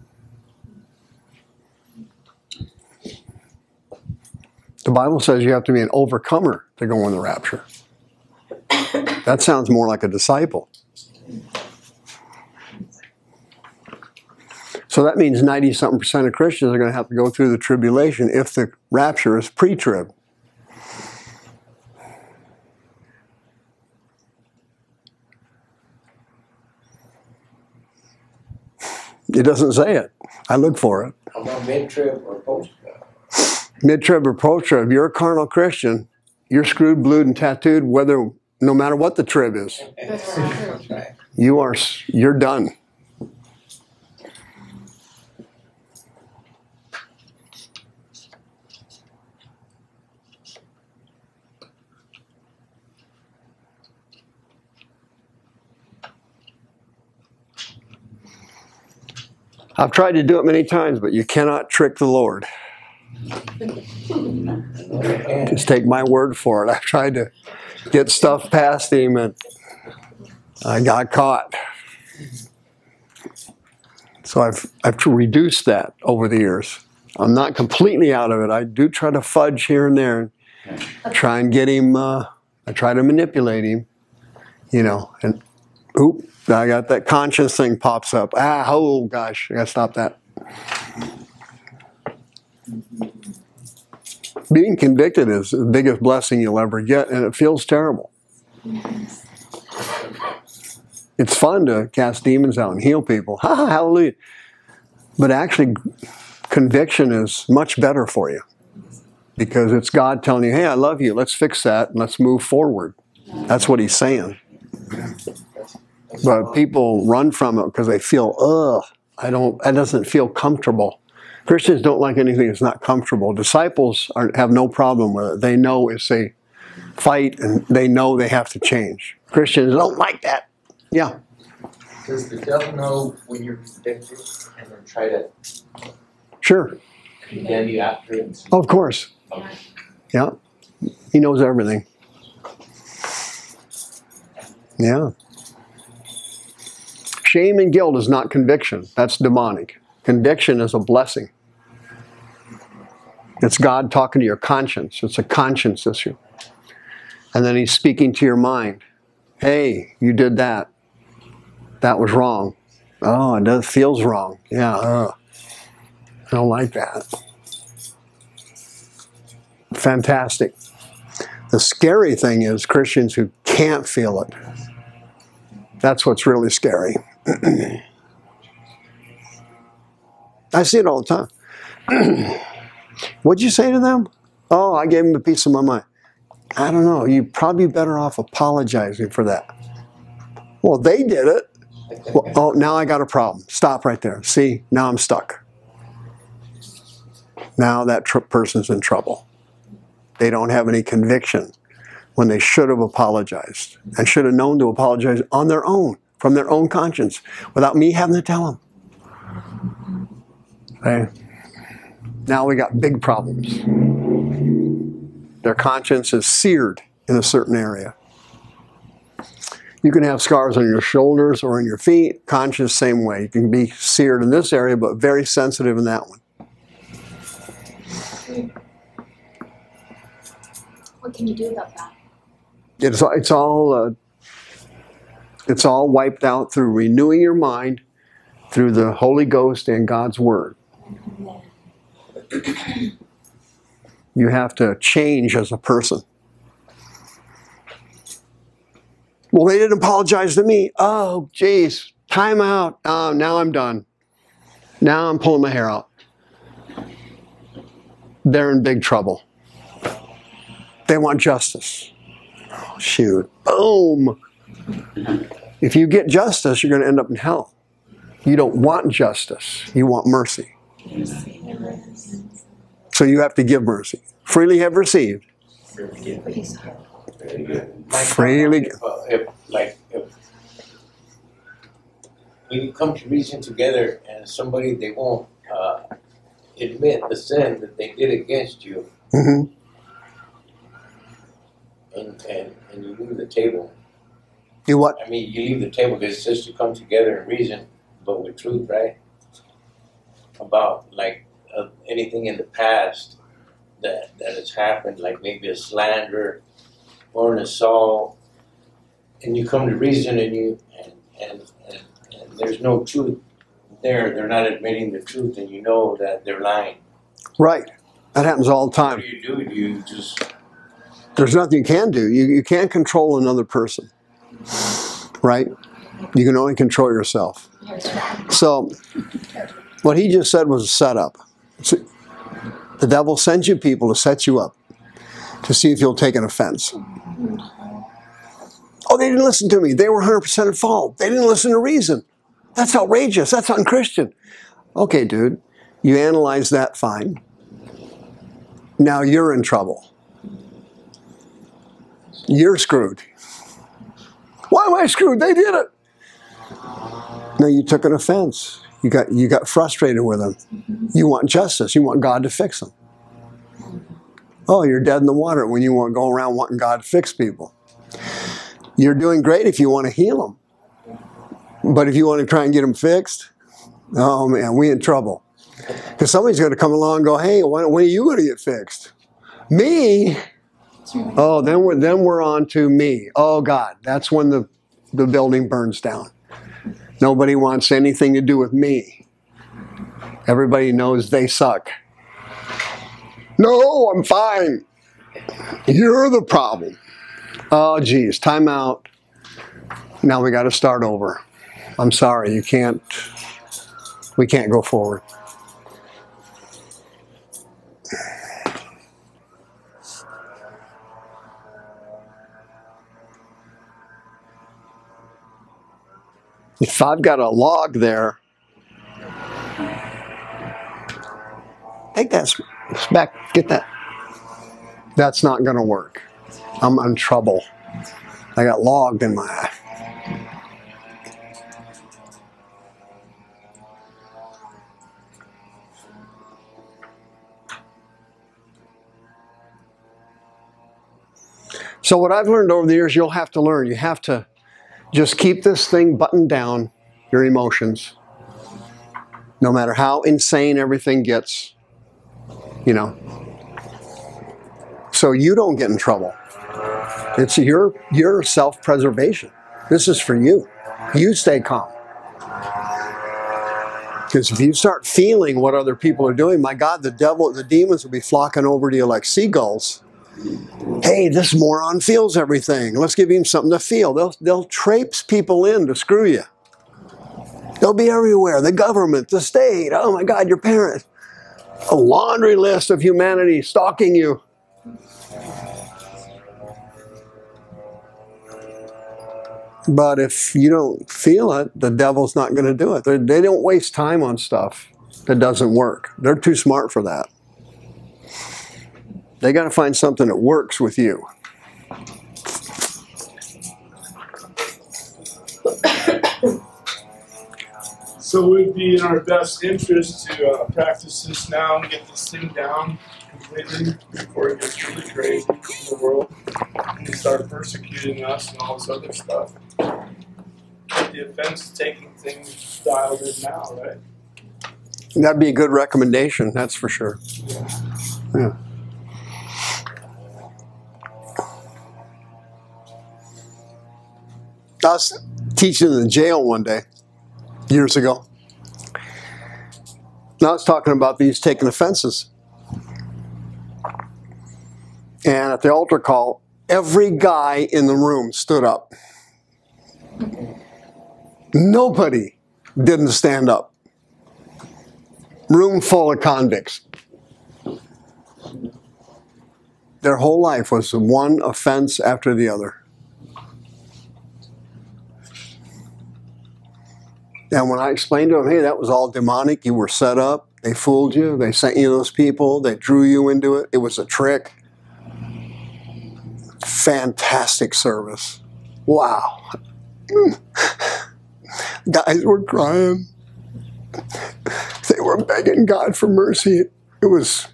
The Bible says you have to be an overcomer to go in the rapture. That sounds more like a disciple. So that means ninety something percent of Christians are going to have to go through the tribulation if the rapture is pre-trib. It doesn't say it. I look for it. How about mid-trib or post-trib? Mid-trib or post-trib, you're a carnal Christian, you're screwed, blued, and tattooed, whether no matter what the trib is. That's right. You are, you're done. I've tried to do it many times, but you cannot trick the Lord. Just take my word for it. I've tried to get stuff past him and I got caught. So I've, I've reduced that over the years. I'm not completely out of it. I do try to fudge here and there and try and get him, uh, I try to manipulate him, you know, and oop, I got that conscience thing pops up. Ah, oh gosh, I gotta stop that. Being convicted is the biggest blessing you'll ever get, and it feels terrible. It's fun to cast demons out and heal people. Ha ha, hallelujah. But actually, conviction is much better for you. Because it's God telling you, hey, I love you, let's fix that, and let's move forward. That's what he's saying. But people run from it because they feel, ugh, I don't, that doesn't feel comfortable. Christians don't like anything that's not comfortable. Disciples are, have no problem with it. They know it's a fight and they know they have to change. Christians don't like that. Yeah. Does the devil know when you're convicted and then try to Sure. condemn you after it? Of course. Okay. Yeah. He knows everything. Yeah. Shame and guilt is not conviction. That's demonic. Conviction is a blessing. It's God talking to your conscience. It's a conscience issue. And then he's speaking to your mind. Hey, you did that. That was wrong. Oh, it does, feels wrong. Yeah, uh, I don't like that. Fantastic. The scary thing is Christians who can't feel it. That's what's really scary. I see it all the time. What'd you say to them? Oh, I gave them a piece of my mind. I don't know. You're probably better off apologizing for that. Well, they did it. Well, oh, now I got a problem. Stop right there. See, now I'm stuck. Now that tr- person's in trouble. They don't have any conviction when they should have apologized and should have known to apologize on their own, from their own conscience, without me having to tell them. Okay? Now we got big problems. Their conscience is seared in a certain area. You can have scars on your shoulders or in your feet. Conscience, same way. You can be seared in this area, but very sensitive in that one. What can you do about that? It's, it's all uh, it's all wiped out through renewing your mind through the Holy Ghost and God's Word. You have to change as a person. Well, they didn't apologize to me. Oh, geez, time out. Oh, now I'm done. Now I'm pulling my hair out. They're in big trouble. They want justice. Oh, shoot. Boom. If you get justice, you're going to end up in hell. You don't want justice. You want mercy. So you have to give mercy. Freely have received. Freely give. If, uh, if, like, if when you come to reason together and somebody, they won't uh, admit the sin that they did against you, Mm-hmm. and, and, and you leave the table. You what? I mean, you leave the table because it's just to come together and reason, but with truth, right? About, like, uh, anything in the past that, that has happened, like maybe a slander or an assault, and you come to reason and you, and, and, and, and there's no truth there, they're not admitting the truth, and you know that they're lying. Right. That happens all the time. What do you do? Do you just... There's nothing you can do. You, you can't control another person. Right? You can only control yourself. So, what he just said was a setup. So, the devil sends you people to set you up, to see if you'll take an offense. Oh, they didn't listen to me. They were one hundred percent at fault. They didn't listen to reason. That's outrageous. That's unchristian. Okay, dude. You analyze that, fine. Now you're in trouble. You're screwed. Why am I screwed? They did it. No, you took an offense. You got, you got frustrated with them. You want justice. You want God to fix them. Oh, you're dead in the water when you want to go around wanting God to fix people. You're doing great if you want to heal them. But if you want to try and get them fixed, oh man, we in trouble. Because somebody's going to come along and go, hey, when, when are you going to get fixed? Me? Oh, then we're, then we're on to me. Oh God, that's when the, the building burns down. Nobody wants anything to do with me. Everybody knows they suck. No, I'm fine. You're the problem. Oh, geez, time out. Now we got to start over. I'm sorry, you can't, we can't go forward. If I've got a log there, take that back, get that. That's not going to work. I'm in trouble. I got logged in my eye. So what I've learned over the years, you'll have to learn. You have to just keep this thing buttoned down, your emotions. No matter how insane everything gets, you know. So you don't get in trouble. It's your, your self-preservation. This is for you. You stay calm. Because if you start feeling what other people are doing, my God, the devil, the demons will be flocking over to you like seagulls. Hey, this moron feels everything. Let's give him something to feel. They'll, they'll traipse people in to screw you. They'll be everywhere. The government, the state, oh my God, your parents. A laundry list of humanity stalking you. But if you don't feel it, the devil's not going to do it. They're, they don't waste time on stuff that doesn't work. They're too smart for that. They got to find something that works with you. So it would be in our best interest to uh, practice this now and get this thing down completely before it gets really crazy in the world and they start persecuting us and all this other stuff. But the offense taking things dialed in now, right? That'd be a good recommendation, that's for sure. Yeah. Yeah. I was teaching in the jail one day, years ago. And I was talking about these taking offenses. And at the altar call, every guy in the room stood up. Nobody didn't stand up. Room full of convicts. Their whole life was one offense after the other. And when I explained to them, hey, that was all demonic, you were set up, they fooled you, they sent you those people, they drew you into it, it was a trick. Fantastic service. Wow. Guys were crying. They were begging God for mercy. It was,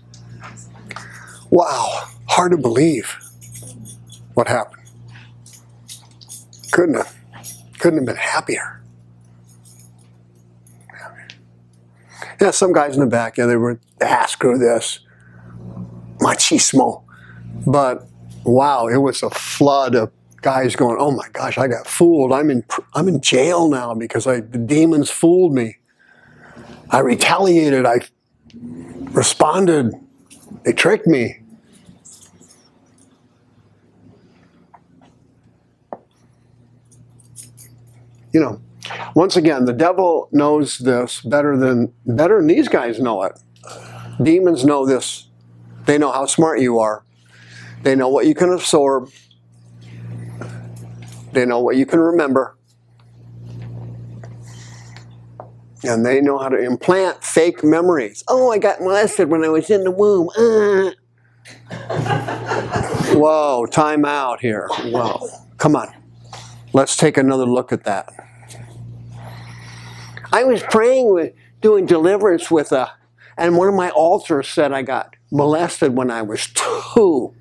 wow, hard to believe what happened. Couldn't have, couldn't have been happier. Yeah, some guys in the back, yeah, they were, ah, screw this. Machismo. But, wow, it was a flood of guys going, oh my gosh, I got fooled. I'm in, I'm in jail now because I, the demons fooled me. I retaliated. I responded. They tricked me. You know, once again, the devil knows this better than, better than these guys know it. Demons know this. They know how smart you are. They know what you can absorb. They know what you can remember. And they know how to implant fake memories. Oh, I got molested when I was in the womb. Uh. Whoa, time out here. Whoa, come on. Let's take another look at that. I was praying with, doing deliverance with a, and one of my altars said I got molested when I was two.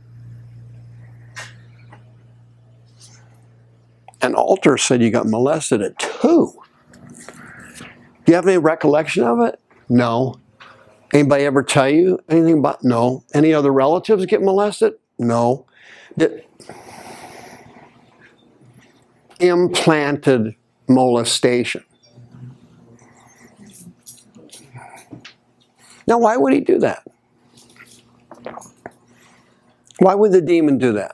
An altar said you got molested at two. Do you have any recollection of it? No. Anybody ever tell you anything about? No. Any other relatives get molested? No. Did, implanted molestation. Now, why would he do that? Why would the demon do that?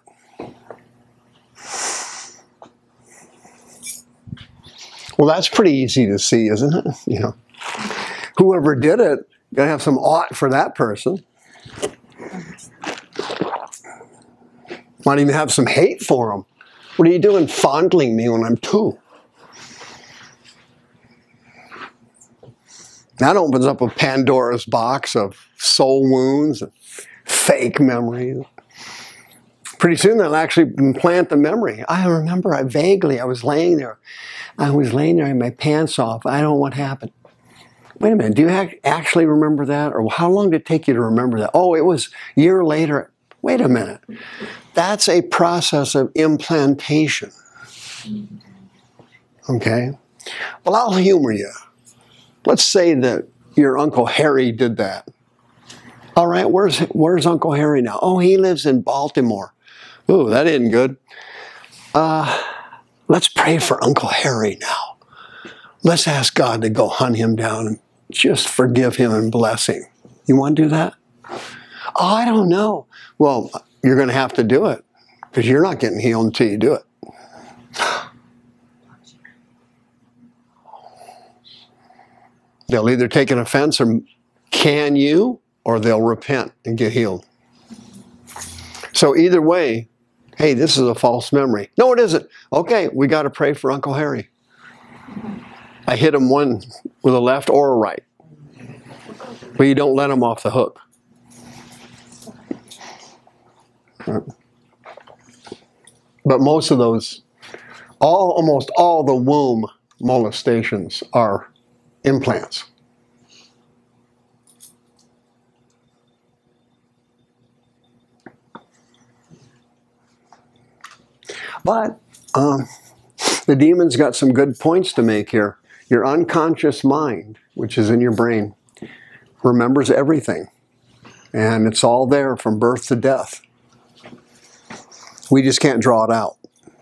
Well, that's pretty easy to see, isn't it? You know, whoever did it, gotta have some ought for that person. Might even have some hate for them. What are you doing fondling me when I'm two? That opens up a Pandora's box of soul wounds, and fake memories. Pretty soon they'll actually implant the memory. I remember I vaguely, I was laying there. I was laying there in my pants off. I don't know what happened. Wait a minute, do you actually remember that? Or how long did it take you to remember that? Oh, it was a year later. Wait a minute. That's a process of implantation. Okay? Well, I'll humor you. Let's say that your Uncle Harry did that. All right, where's, where's Uncle Harry now? Oh, he lives in Baltimore. Ooh, that isn't good. Uh, let's pray for Uncle Harry now. Let's ask God to go hunt him down and just forgive him and bless him. You want to do that? Oh, I don't know. Well, you're going to have to do it because you're not getting healed until you do it. They'll either take an offense or can you, or they'll repent and get healed. So either way, hey, this is a false memory. No, it isn't. Okay, we got to pray for Uncle Harry. I hit him one with a left or a right. But you don't let him off the hook. But most of those, all almost all the womb molestations are implants. But um, the demon's got some good points to make here. Your unconscious mind, which is in your brain, remembers everything. And it's all there from birth to death. We just can't draw it out.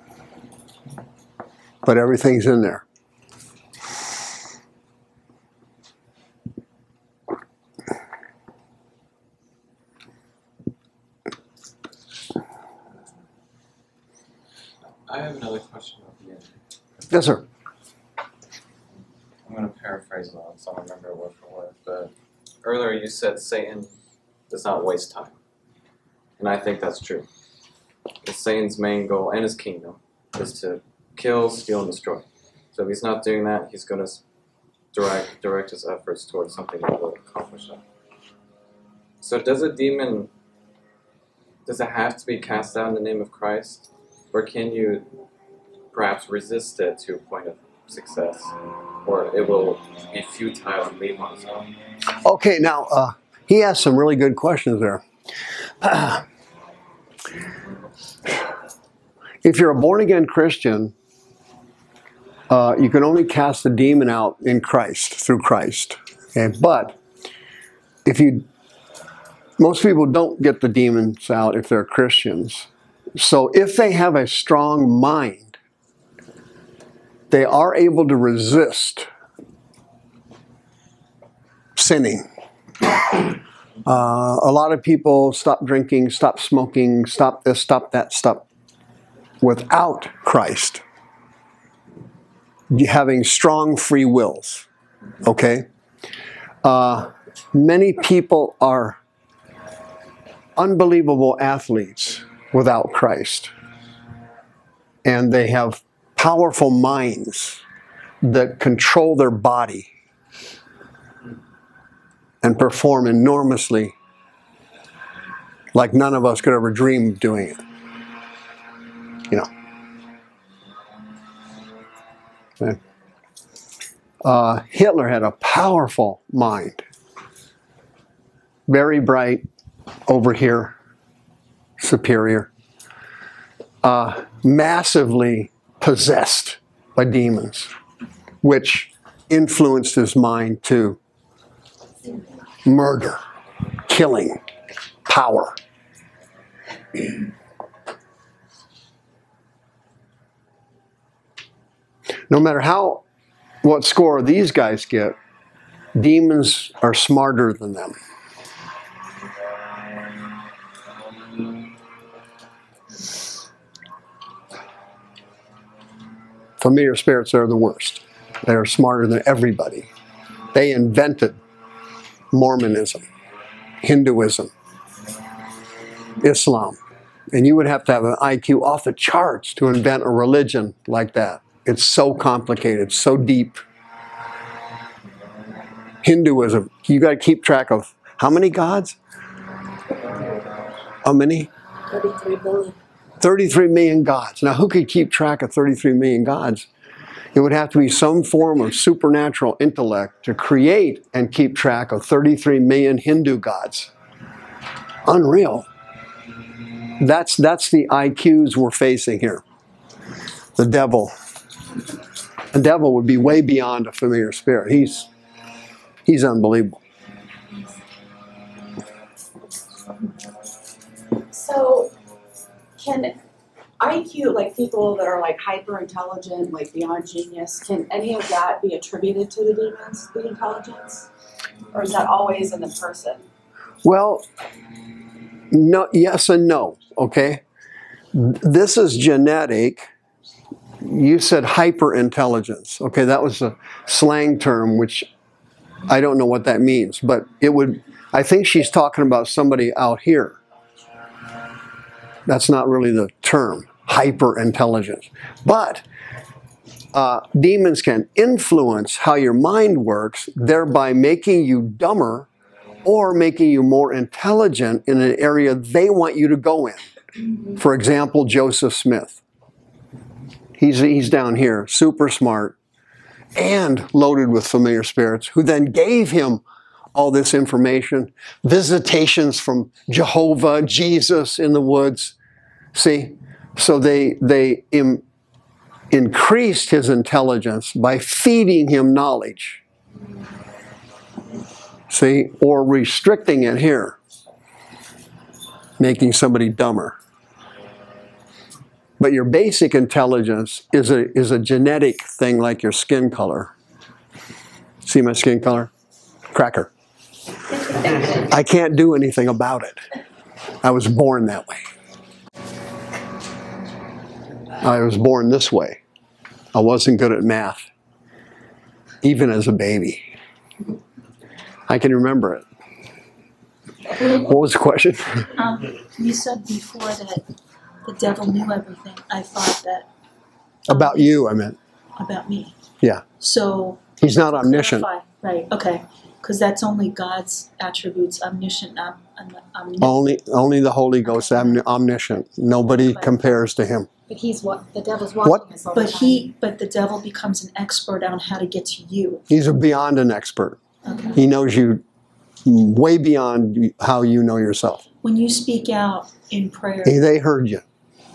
But everything's in there. I have another question at the end. Yes, sir. I'm going to paraphrase it, so I don't remember word for word. But earlier you said Satan does not waste time. And I think that's true. Because Satan's main goal and his kingdom is to kill, steal, and destroy. So if he's not doing that, he's going to direct, direct his efforts towards something that will accomplish that. So does a demon, does it have to be cast out in the name of Christ? Or can you perhaps resist it to a point of success? Or it will be futile and leave on its own? Okay, now, uh, he asked some really good questions there. Uh, if you're a born-again Christian, uh, you can only cast the demon out in Christ, through Christ. Okay? But if you, most people don't get the demons out if they're Christians. So if they have a strong mind, they are able to resist sinning. Uh, a lot of people stop drinking, stop smoking, stop this, stop that, stop. Without Christ, having strong free wills, okay? Uh, many people are unbelievable athletes without Christ. And they have powerful minds that control their body and perform enormously like none of us could ever dream of doing it. You know. Okay. Uh, Hitler had a powerful mind. Very bright over here. Superior, uh, massively possessed by demons, which influenced his mind to murder, killing, power. No matter how, what score these guys get, demons are smarter than them. Familiar spirits are the worst. They are smarter than everybody. They invented Mormonism, Hinduism, Islam. And you would have to have an I Q off the charts to invent a religion like that. It's so complicated, so deep. Hinduism, you got to keep track of how many gods? How many? thirty-three billion. thirty-three million gods. Now, who could keep track of thirty-three million gods? It would have to be some form of supernatural intellect to create and keep track of thirty-three million Hindu gods. Unreal. That's, that's the I Qs we're facing here. The devil. The devil would be way beyond a familiar spirit. He's, he's unbelievable. So, can I Q, like people that are like hyper intelligent, like beyond genius, can any of that be attributed to the demons, the intelligence? Or is that always in the person? Well, no, yes and no. okay? This is genetic. You said hyperintelligence. Okay, that was a slang term, which I don't know what that means, but it would, I think she's talking about somebody out here. That's not really the term, hyperintelligence. But uh, demons can influence how your mind works, thereby making you dumber or making you more intelligent in an area they want you to go in. For example, Joseph Smith. He's, he's down here, super smart and loaded with familiar spirits, who then gave him all this information, visitations from Jehovah, Jesus in the woods. See? So they, they im, increased his intelligence by feeding him knowledge. See? Or restricting it here, making somebody dumber. But your basic intelligence is a, is a genetic thing like your skin color. See my skin color? Cracker. I can't do anything about it. I was born that way. I was born this way. I wasn't good at math, even as a baby. I can remember it. What was the question? Um, you said before that the devil knew everything. I thought that. Um, About you, I meant. About me. Yeah. So. He's not omniscient. Clarify. Right, okay. Because that's only God's attributes, omniscient, om, om, omniscient. Only, only the Holy Ghost is omniscient. Nobody But, compares to him. But he's what the devil's watching What? us all the But time. he, but the devil becomes an expert on how to get to you. He's a beyond an expert. Okay. He knows you way beyond how you know yourself. When you speak out in prayer, Hey, they heard you.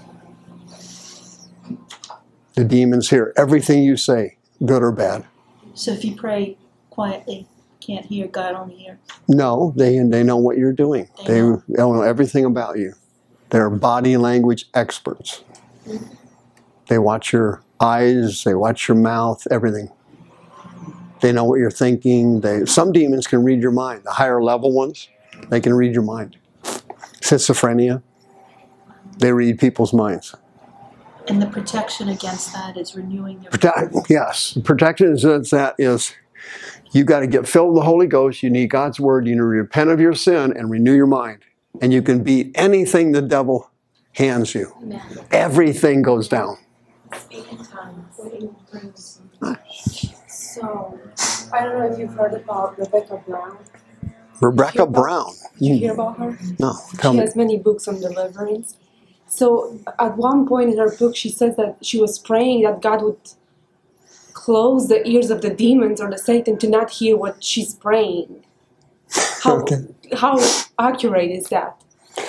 The demons hear everything you say, good or bad. so if you pray quietly, can't hear, God only hear. No, they they know what you're doing. They They, know. they know everything about you. They're body language experts. They watch your eyes, they watch your mouth, everything. They know what you're thinking. They some demons can read your mind. The higher level ones, they can read your mind. Schizophrenia, they read people's minds. And the protection against that is renewing your Protect, yes, protection is that is you got to get filled with the Holy Ghost. You need God's word. You need to repent of your sin and renew your mind. And you can beat anything the devil hands you. Amen. Everything goes down. Speak in tongues. So, I don't know if you've heard about Rebecca Brown. Rebecca Brown. Did you hear about her? No, tell She me. has many books on deliverance. So at one point in her book, she says that she was praying that God would close the ears of the demons or the Satan to not hear what she's praying. How, Okay. how accurate is that?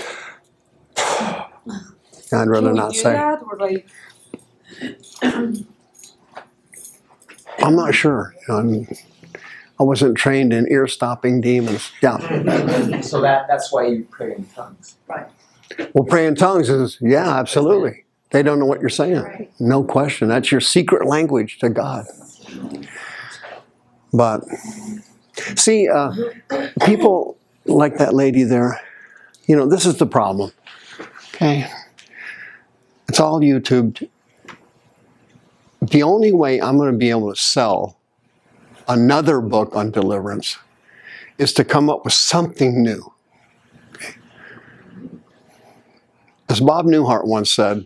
I'd rather Can we not do say. that? Or like, I'm not sure. I'm, I wasn't trained in ear-stopping demons. Yeah. So that, that's why you pray in tongues. Right. Well, praying in tongues is, yeah, absolutely. They don't know what you're saying. No question. That's your secret language to God. But, see, uh, people like that lady there, you know, this is the problem. Okay? It's all YouTube. The only way I'm going to be able to sell another book on deliverance is to come up with something new. Okay? As Bob Newhart once said,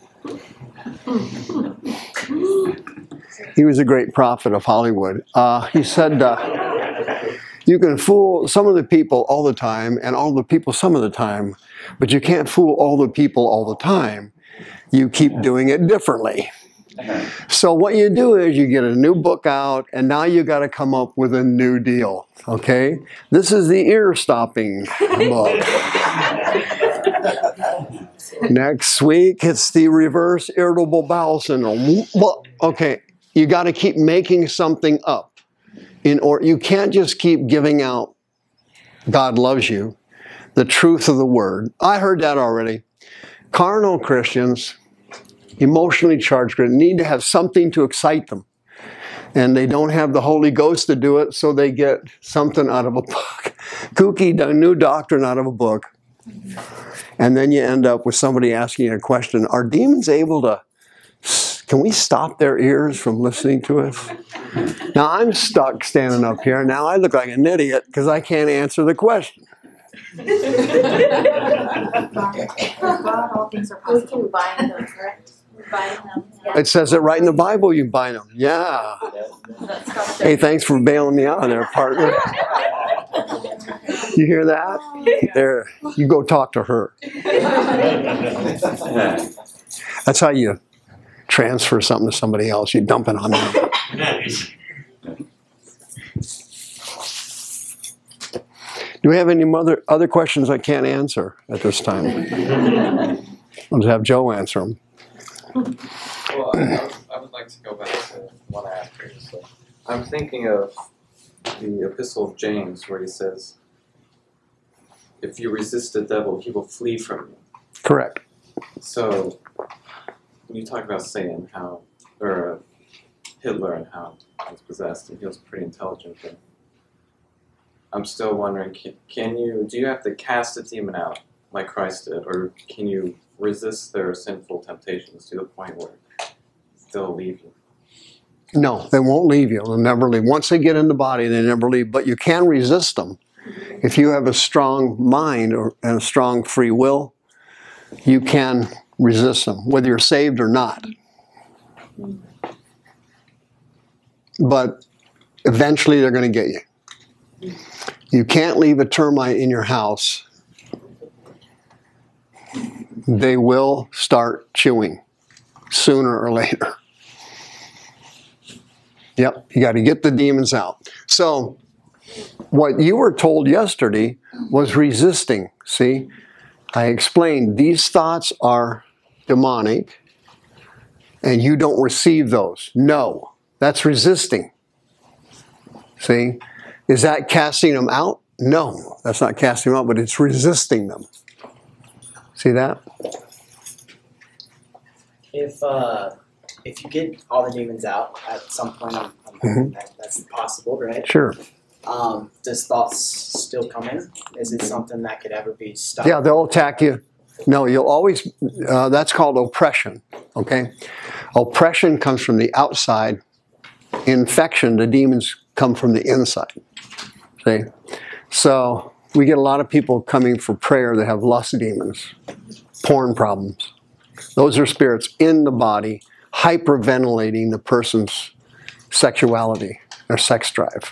he was a great prophet of Hollywood. Uh, he said, uh, you can fool some of the people all the time and all the people some of the time, but you can't fool all the people all the time. You keep doing it differently. So what you do is you get a new book out, and now you got to come up with a new deal, okay? This is the ear-stopping book. Next week, it's the reverse irritable bowel syndrome. Well, okay, you got to keep making something up. In or you can't just keep giving out God loves you, the truth of the word. I heard that already. Carnal Christians, emotionally charged Christians, need to have something to excite them. And they don't have the Holy Ghost to do it, so they get something out of a book. Kooky, new doctrine out of a book. And then you end up with somebody asking a question, are demons able to, can we stop their ears from listening to us? Now I'm stuck standing up here. Now I look like an idiot because I can't answer the question. For God, all things are possible. We can bind them, correct? Bind them. Yeah. It says it right in the Bible, you bind them. Yeah. Hey, thanks for bailing me out there, partner. You hear that? There, you go talk to her. That's how you transfer something to somebody else. You dump it on them. Do we have any other other questions I can't answer at this time? I'll just have Joe answer them. Well, I, I would like to go back to one I asked previously. I'm thinking of the Epistle of James, where he says, if you resist the devil, he will flee from you. Correct. So, when you talk about Satan, how, or uh, Hitler and how he was possessed, and he was pretty intelligent, but I'm still wondering, can, can you, do you have to cast a demon out like Christ did, or can you resist their sinful temptations to the point where they'll leave you? No, they won't leave you. They'll never leave. Once they get in the body, they never leave. But you can resist them. If you have a strong mind or, and a strong free will, you can resist them, whether you're saved or not. But eventually they're going to get you. You can't leave a termite in your house. They will start chewing sooner or later. Yep, you got to get the demons out. So, what you were told yesterday was resisting. See, I explained these thoughts are demonic and you don't receive those. No, that's resisting. See, is that casting them out? No, that's not casting them out, but it's resisting them. See that? If uh, if you get all the demons out at some point, I'm, I'm Mm-hmm. that, that's possible, right? Sure. Um, does thoughts still come in? Is it something that could ever be stopped? Yeah, they'll attack you. No, you'll always, uh, that's called oppression, okay? Oppression comes from the outside. Infection, the demons come from the inside. See? So we get a lot of people coming for prayer that have lust demons, porn problems. Those are spirits in the body hyperventilating the person's sexuality, their sex drive.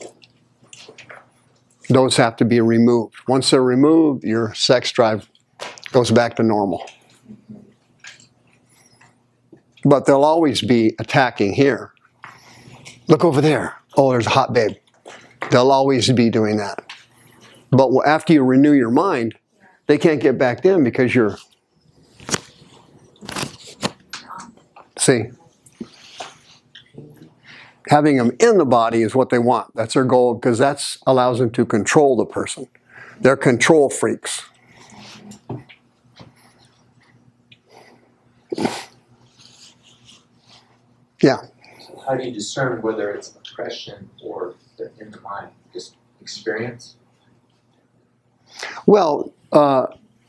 Those have to be removed. Once they're removed, your sex drive goes back to normal. But they'll always be attacking here. Look over there. Oh, there's a hot babe. They'll always be doing that. But after you renew your mind, they can't get back in because you're... See? Having them in the body is what they want. That's their goal because that allows them to control the person. They're control freaks. Yeah. How do you discern whether it's oppression or they're in the mind? Just experience? Well, uh,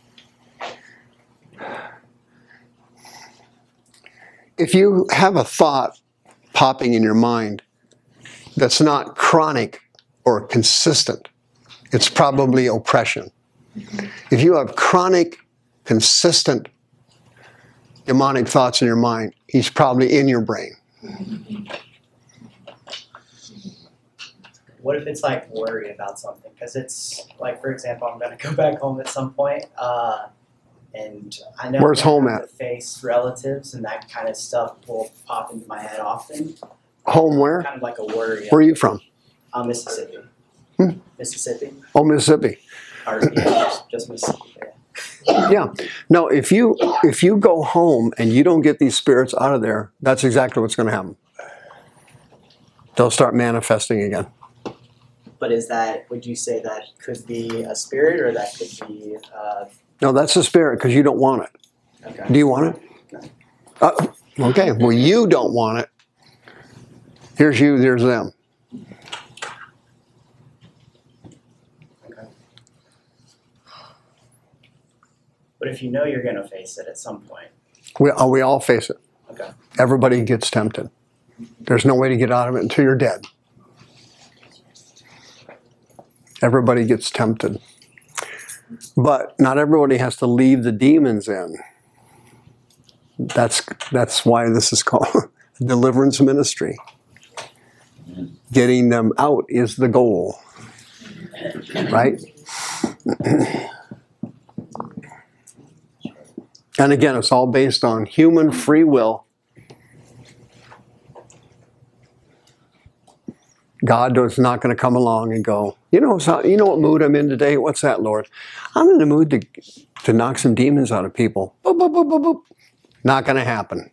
if you have a thought popping in your mind that's not chronic or consistent, it's probably oppression. If you have chronic, consistent demonic thoughts in your mind, he's probably in your brain. What if it's like worry about something? Because it's like, for example, I'm going to go back home at some point, uh, and I know Where's I'm gonna home have at? to face relatives, and that kind of stuff will pop into my head often. Home where? Kind of like a worry. Where are you from? Uh, Mississippi. Hmm? Mississippi. Oh, Mississippi. Or, yeah, just, just Mississippi. Yeah. Yeah. No, if you if you go home and you don't get these spirits out of there, that's exactly what's going to happen. They'll start manifesting again. But is that, would you say that could be a spirit, or that could be... Uh, No, that's the spirit because you don't want it. okay. Do you want it? No. Uh, okay. Well, you don't want it. Here's you, there's them. But if you know you're going to face it at some point. We, uh, we all face it. Okay. Everybody gets tempted. There's no way to get out of it until you're dead. Everybody gets tempted. But not everybody has to leave the demons in. That's, that's why this is called deliverance ministry. Getting them out is the goal. Right? And again, it's all based on human free will. God is not going to come along and go, you know, so, you know what mood I'm in today? What's that, Lord? I'm in the mood to, to knock some demons out of people. Boop, boop, boop, boop, boop. Not going to happen.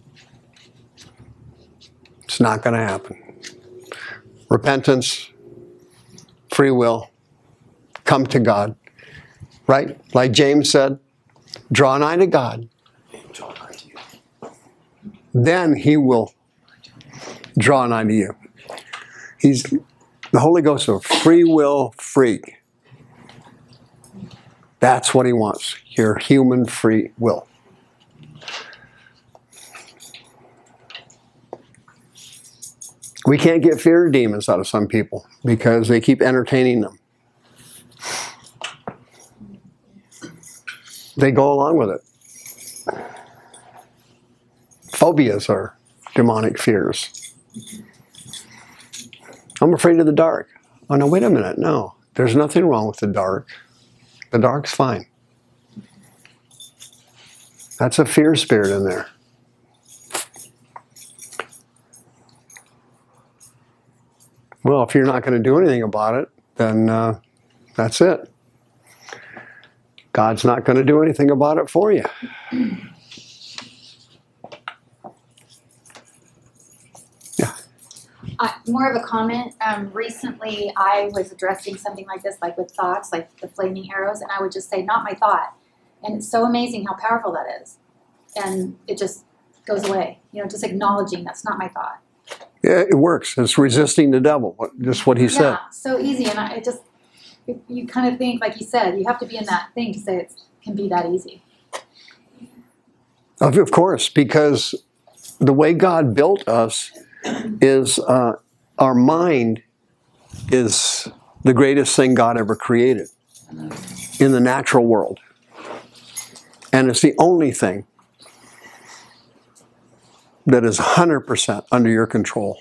It's not going to happen. Repentance, free will, come to God. Right? Like James said, draw nigh to God. Then he will draw nigh to you. He's the Holy Ghost is a free will freak. That's what he wants. Your human free will. We can't get fear demons out of some people because they keep entertaining them. They go along with it. Phobias are demonic fears. I'm afraid of the dark. Oh, no, wait a minute. No, there's nothing wrong with the dark. The dark's fine. That's a fear spirit in there. Well, if you're not going to do anything about it, then uh, that's it. God's not going to do anything about it for you. Uh, more of a comment. Um, recently, I was addressing something like this, like with thoughts, like the flaming arrows, and I would just say, not my thought. And it's so amazing how powerful that is. And it just goes away. You know, just acknowledging that's not my thought. Yeah, it works. It's resisting the devil, just what he said. Yeah, so easy. And I it just, it, you kind of think, like you said, you have to be in that thing to say it can be that easy. Of, of course, because the way God built us is uh, our mind is the greatest thing God ever created in the natural world. And it's the only thing that is one hundred percent under your control.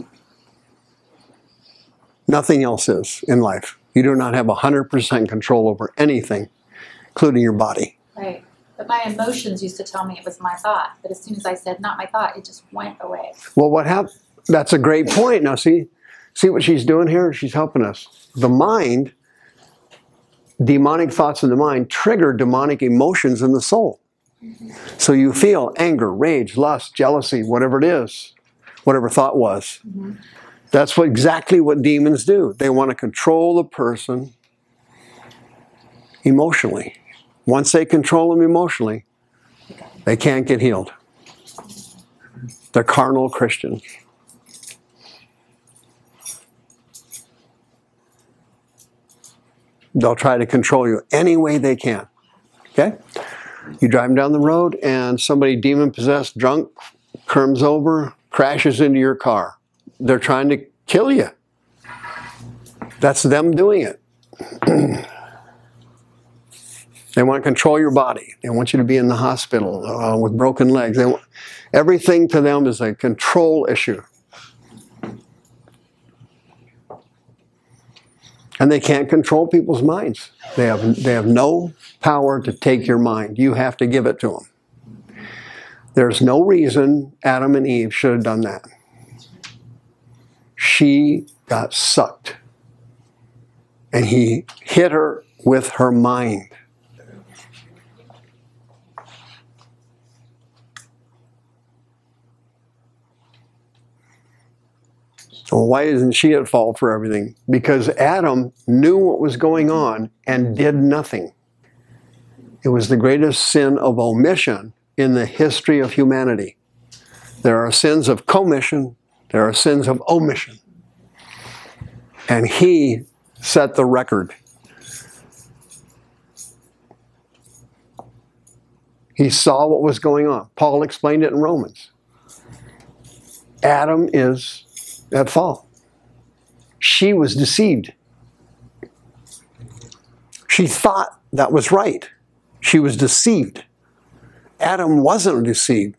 Nothing else is in life. You do not have one hundred percent control over anything, including your body. Right. But my emotions used to tell me it was my thought. But as soon as I said, not my thought, it just went away. Well, what happened? That's a great point. Now, see, see what she's doing here? She's helping us. The mind, demonic thoughts in the mind, trigger demonic emotions in the soul. Mm-hmm. So you feel anger, rage, lust, jealousy, whatever it is, whatever thought was. Mm-hmm. That's what exactly what demons do. They want to control the person emotionally. Once they control them emotionally, they can't get healed. They're carnal Christians. They'll try to control you any way they can. Okay? You drive down the road and somebody demon-possessed, drunk, comes over, crashes into your car. They're trying to kill you. That's them doing it. They want to control your body. They want you to be in the hospital uh, with broken legs. They want, everything to them is a control issue. And they can't control people's minds. They have, they have no power to take your mind. You have to give it to them. There's no reason Adam and Eve should have done that. She got sucked. And he hit her with her mind. So why isn't she at fault for everything? Because Adam knew what was going on and did nothing. It was the greatest sin of omission in the history of humanity. There are sins of commission, there are sins of omission. And he set the record. He saw what was going on. Paul explained it in Romans. Adam is at fault. She was deceived. She thought that was right. She was deceived. Adam wasn't deceived.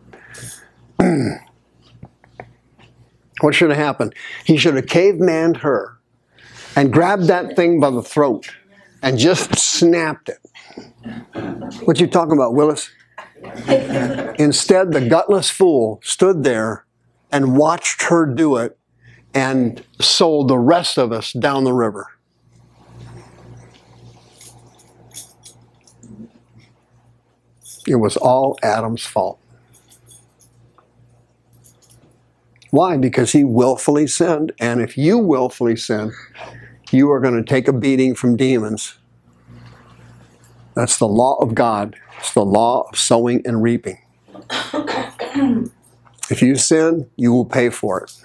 What should have happened? He should have cavemanned her and grabbed that thing by the throat and just snapped it. What you talking about, Willis? Instead, the gutless fool stood there and watched her do it and sold the rest of us down the river. It was all Adam's fault. Why? Because he willfully sinned, and if you willfully sin, you are going to take a beating from demons. That's the law of God. It's the law of sowing and reaping. If you sin, you will pay for it.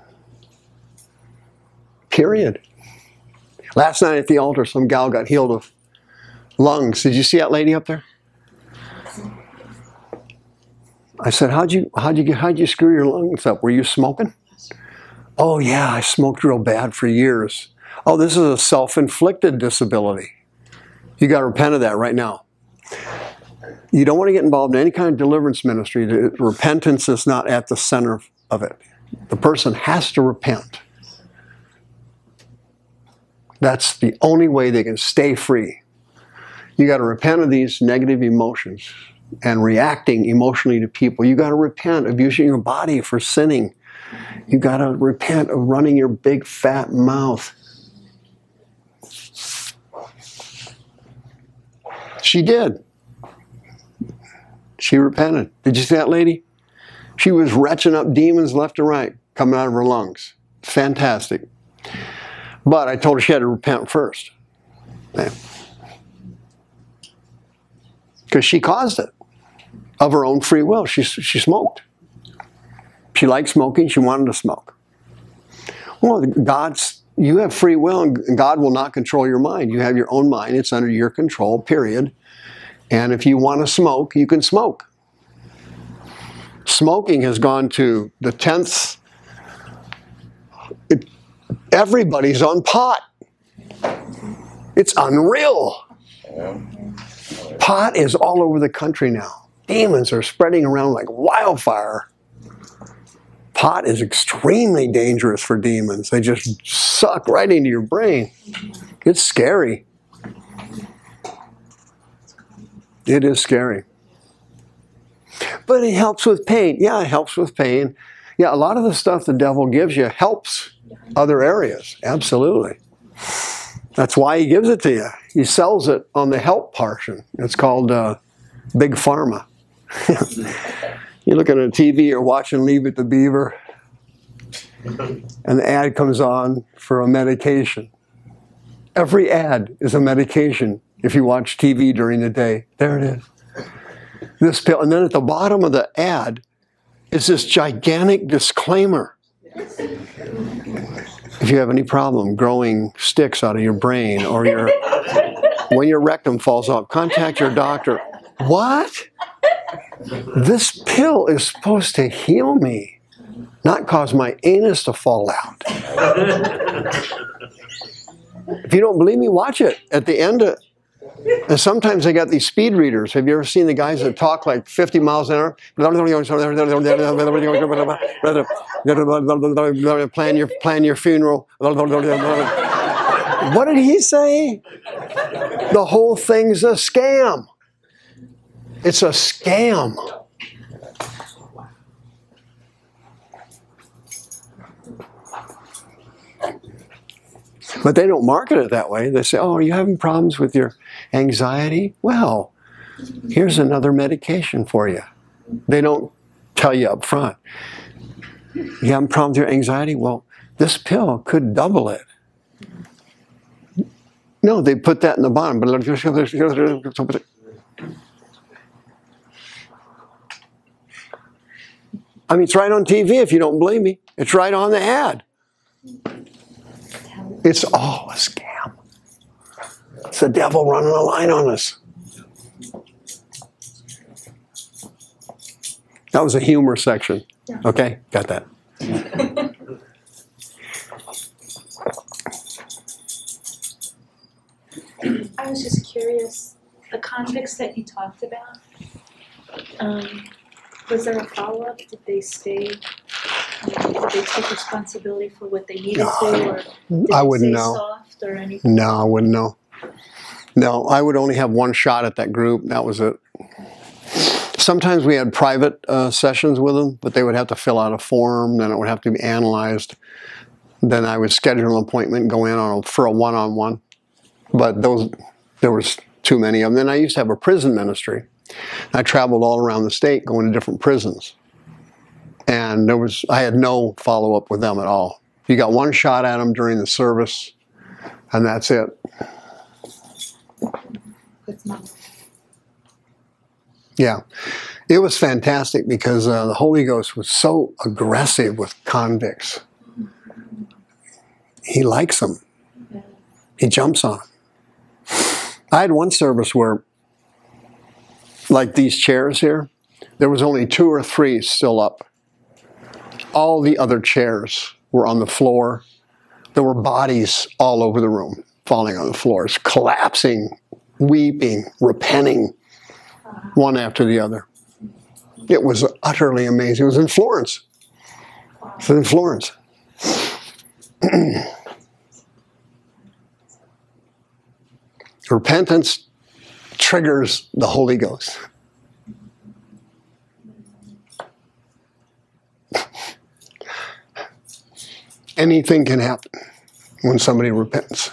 Period. Last night at the altar, some gal got healed of lungs. Did you see that lady up there? I said, how'd you, how'd you, how'd you screw your lungs up? Were you smoking? Oh yeah, I smoked real bad for years. Oh, this is a self-inflicted disability. You got to repent of that right now. You don't want to get involved in any kind of deliverance ministry. The repentance is not at the center of it. The person has to repent. That's the only way they can stay free. You got to repent of these negative emotions and reacting emotionally to people. You got to repent of using your body for sinning. You got to repent of running your big fat mouth. She did. She repented. Did you see that lady? She was retching up demons left and right coming out of her lungs. Fantastic. But I told her she had to repent first. Because she caused it. Of her own free will. She, she smoked. She liked smoking. She wanted to smoke. Well, God's, you have free will and God will not control your mind. You have your own mind. It's under your control, period. And if you want to smoke, you can smoke. Smoking has gone to the tenth. It, everybody's on pot. It's unreal. Pot is all over the country now. Demons are spreading around like wildfire. Pot is extremely dangerous for demons. They just suck right into your brain. It's scary. It is scary. But it helps with pain. Yeah, it helps with pain. Yeah, a lot of the stuff the devil gives you helps other areas. Absolutely. That's why he gives it to you. He sells it on the help portion. It's called uh, Big Pharma. You're looking at T V or watching Leave It to Beaver, and the ad comes on for a medication. Every ad is a medication if you watch T V during the day. There it is. This pill. And then at the bottom of the ad is this gigantic disclaimer. If you have any problem growing sticks out of your brain or your when your rectum falls off, contact your doctor. What? This pill is supposed to heal me, not cause my anus to fall out. If you don't believe me, watch it. At the end of, and sometimes they got these speed readers. Have you ever seen the guys that talk like fifty miles an hour? Plan your, plan your funeral. What did he say? The whole thing's a scam. It's a scam. But they don't market it that way. They say, oh, are you having problems with your anxiety? Well, here's another medication for you. They don't tell you up front. You having problems with your anxiety? Well, this pill could double it. No, they put that in the bottom. I mean, it's right on T V if you don't believe me. It's right on the ad. It's all a scam. It's the devil running a line on us. That was a humor section. Yeah. Okay, got that. I was just curious, the convicts that you talked about, um, was there a follow-up? Did they stay, um, did they take responsibility for what they needed to, or did I they wouldn't stay know. soft or anything? No, I wouldn't know. No, I would only have one shot at that group. That was it. Sometimes we had private uh, sessions with them, but they would have to fill out a form, then it would have to be analyzed. Then I would schedule an appointment and go in on a, for a one-on-one. But those, there was too many of them. Then I used to have a prison ministry. I traveled all around the state going to different prisons. And there was, I had no follow-up with them at all. You got one shot at them during the service, and that's it. Yeah, it was fantastic because uh, the Holy Ghost was so aggressive with convicts. He likes them. He jumps on them. I had one service where, like these chairs here, there was only two or three still up. All the other chairs were on the floor. There were bodies all over the room, falling on the floors, collapsing, weeping, repenting, one after the other. It was utterly amazing. It was in Florence. It was in Florence. Repentance triggers the Holy Ghost. Anything can happen when somebody repents,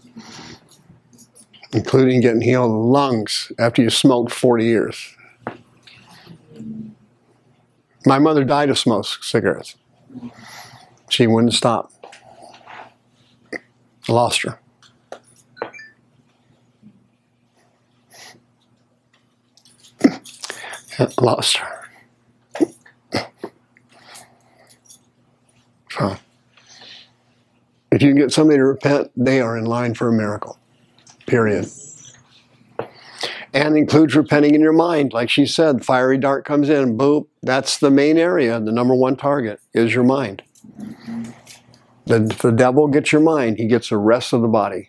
including getting healed of the lungs after you smoked forty years. My mother died of smoke cigarettes. She wouldn't stop. I lost her. I lost her. So, if you can get somebody to repent, they are in line for a miracle. Period. And includes repenting in your mind. Like she said, fiery dart comes in, boop. That's the main area. The number one target is your mind. The, the devil gets your mind, he gets the rest of the body.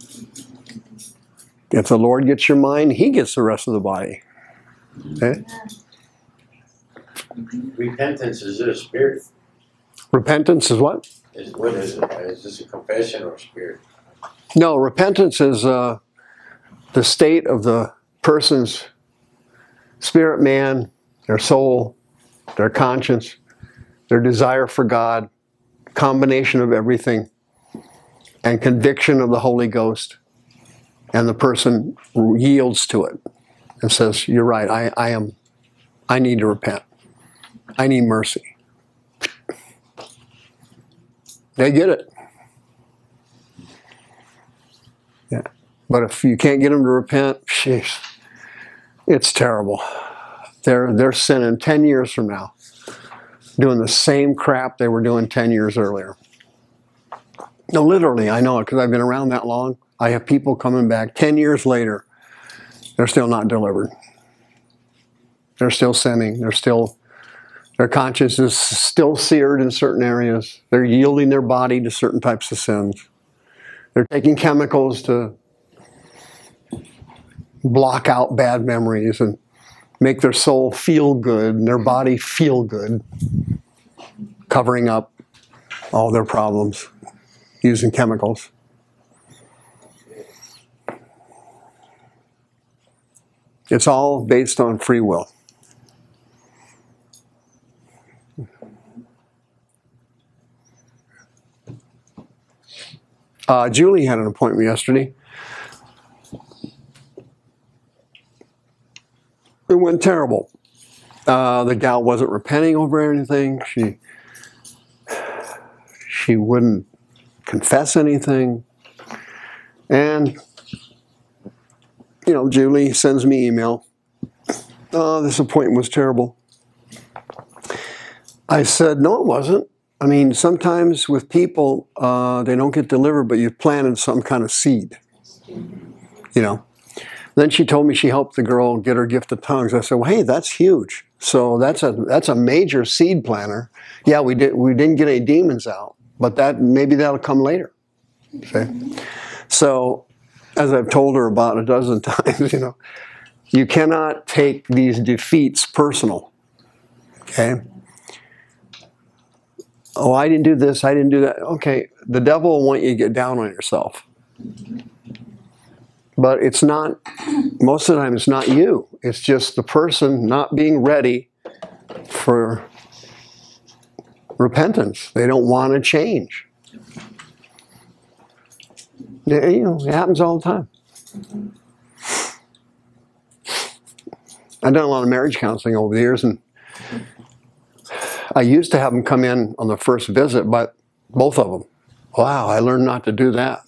If the Lord gets your mind, he gets the rest of the body. Okay? Repentance, is it a spirit? Repentance is what? Is, what is it? Is this a confession or a spirit? No, repentance is uh, the state of the person's spirit man, their soul, their conscience, their desire for God, combination of everything, and conviction of the Holy Ghost. And the person yields to it and says, you're right, I, I am, I need to repent. I need mercy. They get it. Yeah. But if you can't get them to repent, sheesh, it's terrible. They're, they're sinning ten years from now, doing the same crap they were doing ten years earlier. No, literally, I know it because I've been around that long. I have people coming back ten years later. They're still not delivered. They're still sinning. They're still, their conscience is still seared in certain areas. They're yielding their body to certain types of sins. They're taking chemicals to block out bad memories and make their soul feel good and their body feel good, covering up all their problems using chemicals. It's all based on free will. Uh, Julie had an appointment yesterday. It went terrible. Uh, the gal wasn't repenting over anything. She she wouldn't confess anything. And, you know, Julie sends me email. Oh, this appointment was terrible. I said, no, it wasn't. I mean, sometimes with people, uh, they don't get delivered, but you've planted some kind of seed. You know, Then she told me she helped the girl get her gift of tongues. I said, well, hey, that's huge. So that's a that's a major seed planter. Yeah, we did we didn't get any demons out, but that maybe that'll come later. Okay? So, as I've told her about a dozen times, you know, you cannot take these defeats personal. Okay? Oh, I didn't do this, I didn't do that. Okay, the devil will want you to get down on yourself. But it's not, most of the time it's not you. It's just the person not being ready for repentance. They don't want to change. You know, it happens all the time. I've done a lot of marriage counseling over the years, and I used to have them come in on the first visit, but both of them. Wow, I learned not to do that.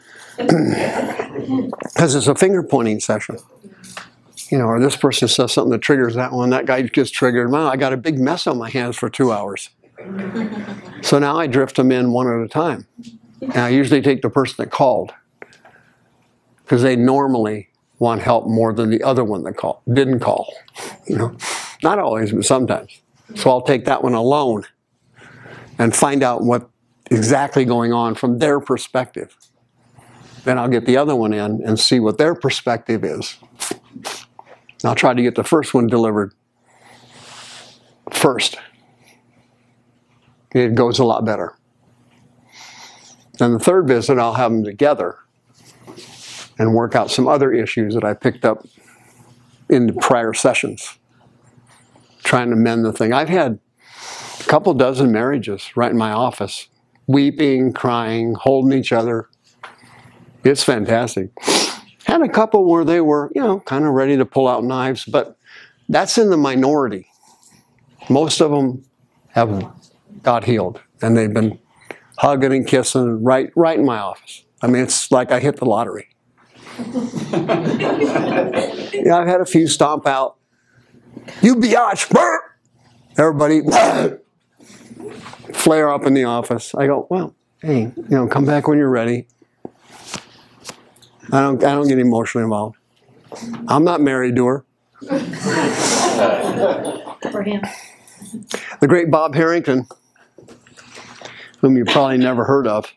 Because it's a finger pointing session. You know, or this person says something that triggers that one, that guy gets triggered. Well, I got a big mess on my hands for two hours. So now I drift them in one at a time. And I usually take the person that called, because they normally want help more than the other one that called, didn't call. You know, not always, but sometimes. So I'll take that one alone and find out what exactly going on from their perspective. Then I'll get the other one in and see what their perspective is. I'll try to get the first one delivered first. It goes a lot better. Then the third visit, I'll have them together and work out some other issues that I picked up in the prior sessions, trying to mend the thing. I've had a couple dozen marriages right in my office, weeping, crying, holding each other. It's fantastic. Had a couple where they were, you know, kind of ready to pull out knives, but that's in the minority. Most of them have got healed, and they've been hugging and kissing right, right in my office. I mean, it's like I hit the lottery. Yeah, I've had a few stomp out. You biatch! Everybody flare up in the office. I go, well, hey, you know, come back when you're ready. I don't, I don't get emotionally involved. I'm not married to her. For him. The great Bob Harrington, whom you probably never heard of,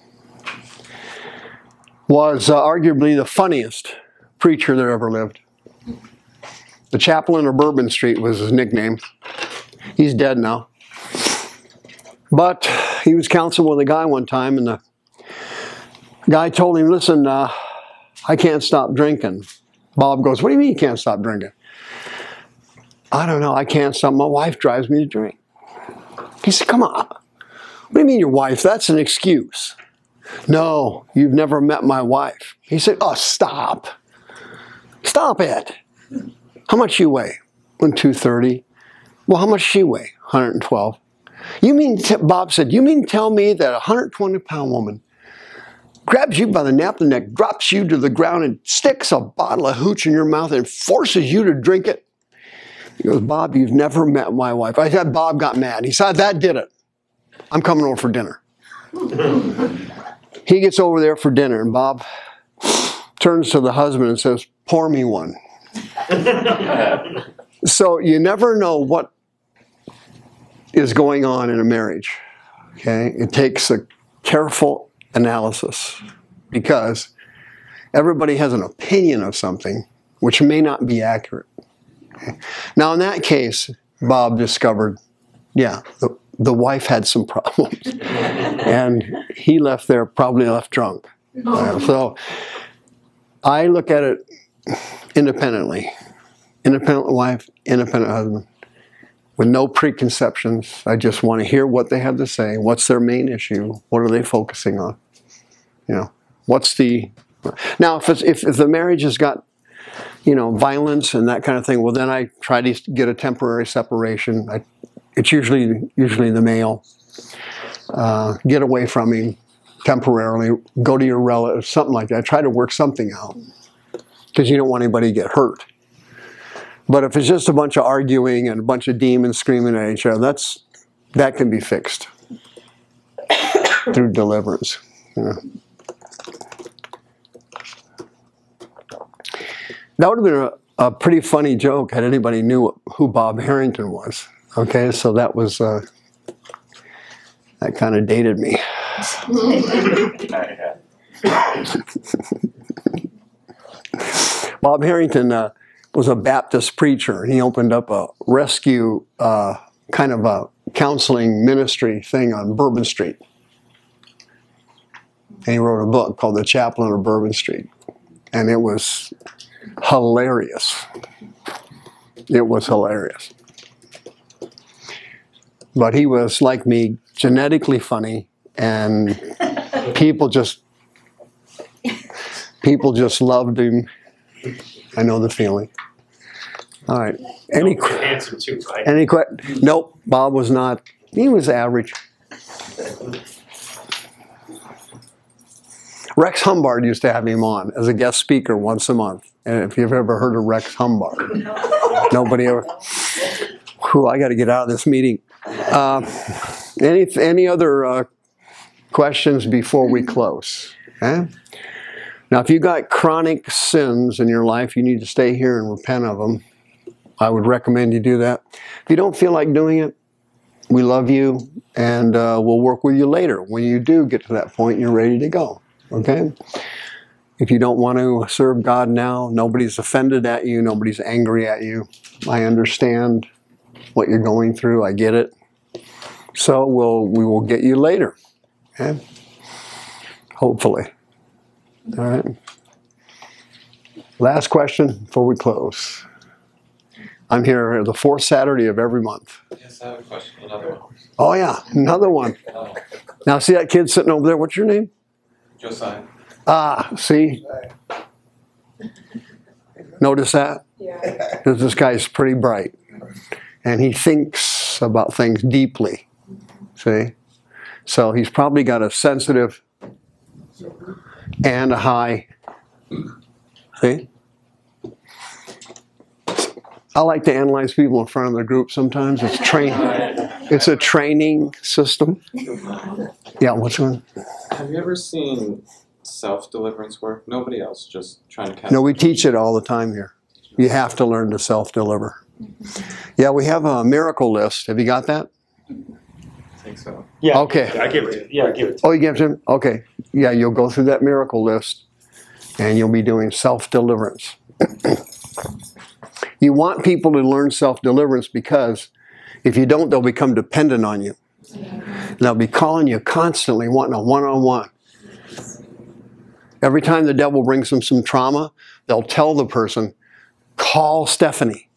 was uh, arguably the funniest preacher that ever lived. The chaplain of Bourbon Street was his nickname. He's dead now. But he was counseling with a guy one time, and the guy told him, listen, uh, I can't stop drinking. Bob goes, what do you mean you can't stop drinking? I don't know, I can't stop. My wife drives me to drink. He said, come on. What do you mean your wife? That's an excuse. No, you've never met my wife. He said, oh, stop. Stop it. How much you weigh? one two thirty. Well, how much she weigh? one hundred twelve. You mean, Bob said, you mean tell me that a one hundred twenty pound woman grabs you by the nape of the neck, drops you to the ground, and sticks a bottle of hooch in your mouth and forces you to drink it? He goes, Bob, you've never met my wife. I said, Bob got mad. He said, that did it. I'm coming over for dinner. He gets over there for dinner, and Bob turns to the husband and says, pour me one. So you never know what is going on in a marriage. Okay? It takes a careful analysis, because everybody has an opinion of something which may not be accurate. Okay? Now in that case, Bob discovered, yeah, the, the wife had some problems. And he left there, probably left drunk. Uh, so I look at it independently. Independent wife, independent husband. With no preconceptions. I just want to hear what they have to say. What's their main issue? What are they focusing on? You know, what's the... Now, if, it's, if, if the marriage has got, you know, violence and that kind of thing, well, then I try to get a temporary separation. I, it's usually usually the male. Uh, get away from him temporarily. Go to your relatives, something like that. Try to work something out, because you don't want anybody to get hurt. But if it's just a bunch of arguing and a bunch of demons screaming at each other, that's, that can be fixed through deliverance. You know. That would have been a, a pretty funny joke had anybody knew who Bob Harrington was. Okay, so that was, uh, that kind of dated me. Bob Harrington uh, was a Baptist preacher, and he opened up a rescue uh, kind of a counseling ministry thing on Bourbon Street. And he wrote a book called The Chaplain of Bourbon Street. And it was hilarious. It was hilarious. But he was, like me, genetically funny, and people just, people just loved him. I know the feeling. All right. Any You're handsome too, right? Any que Nope. Bob was not. He was average. Rex Humbard used to have him on as a guest speaker once a month. And if you've ever heard of Rex Humbard, nobody ever. Whew, I got to get out of this meeting. Uh, any any other uh, questions before we close? Okay? Now, if you got chronic sins in your life, you need to stay here and repent of them. I would recommend you do that. If you don't feel like doing it, we love you, and uh, we'll work with you later. When you do get to that point, you're ready to go. Okay? If you don't want to serve God now, nobody's offended at you, nobody's angry at you. I understand what you're going through. I get it. So we'll, we will get you later. Okay? Hopefully. All right. Last question before we close. I'm here the fourth Saturday of every month. Yes, I have a question. Another one. Oh yeah, another one. Now see that kid sitting over there? What's your name? Josiah. Ah, see? Notice that? Yeah. Because this guy's pretty bright. And he thinks about things deeply. See? So he's probably got a sensitive and a high. See? I like to analyze people in front of the group sometimes. It's train. It's a training system. Yeah, what's going on? Have you ever seen self-deliverance work? Nobody else, just trying to catch. No, we teach it all the time here. You have to learn to self-deliver. Yeah, we have a miracle list. Have you got that? I think so. Yeah. Okay. I give it. Yeah, I give it. Oh, you give it to him? Okay. Yeah, you'll go through that miracle list, and you'll be doing self-deliverance. You want people to learn self-deliverance because if you don't, they'll become dependent on you. And they'll be calling you constantly, wanting a one-on-one. Every time the devil brings them some trauma, they'll tell the person, call Stephanie.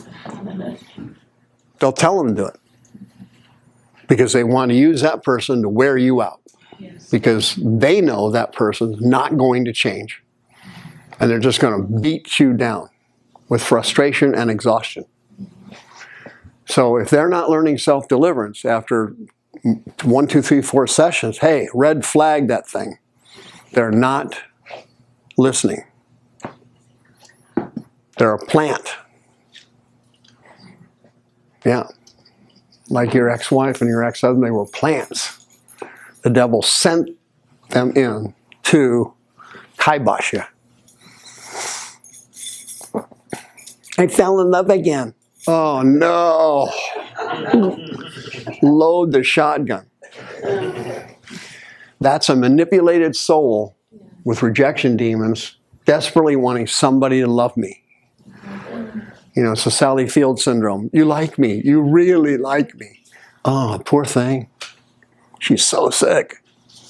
They'll tell them to do it. Because they want to use that person to wear you out. Because they know that person's not going to change. And they're just going to beat you down with frustration and exhaustion. So if they're not learning self-deliverance after one, two, three, four sessions, hey, red flag that thing. They're not listening. They're a plant. Yeah. Like your ex-wife and your ex-husband, they were plants. The devil sent them in to kibosh you. I fell in love again. Oh no. Load the shotgun. That's a manipulated soul with rejection demons desperately wanting somebody to love me. You know, it's the Sally Field syndrome. You like me. You really like me. Oh, poor thing. She's so sick.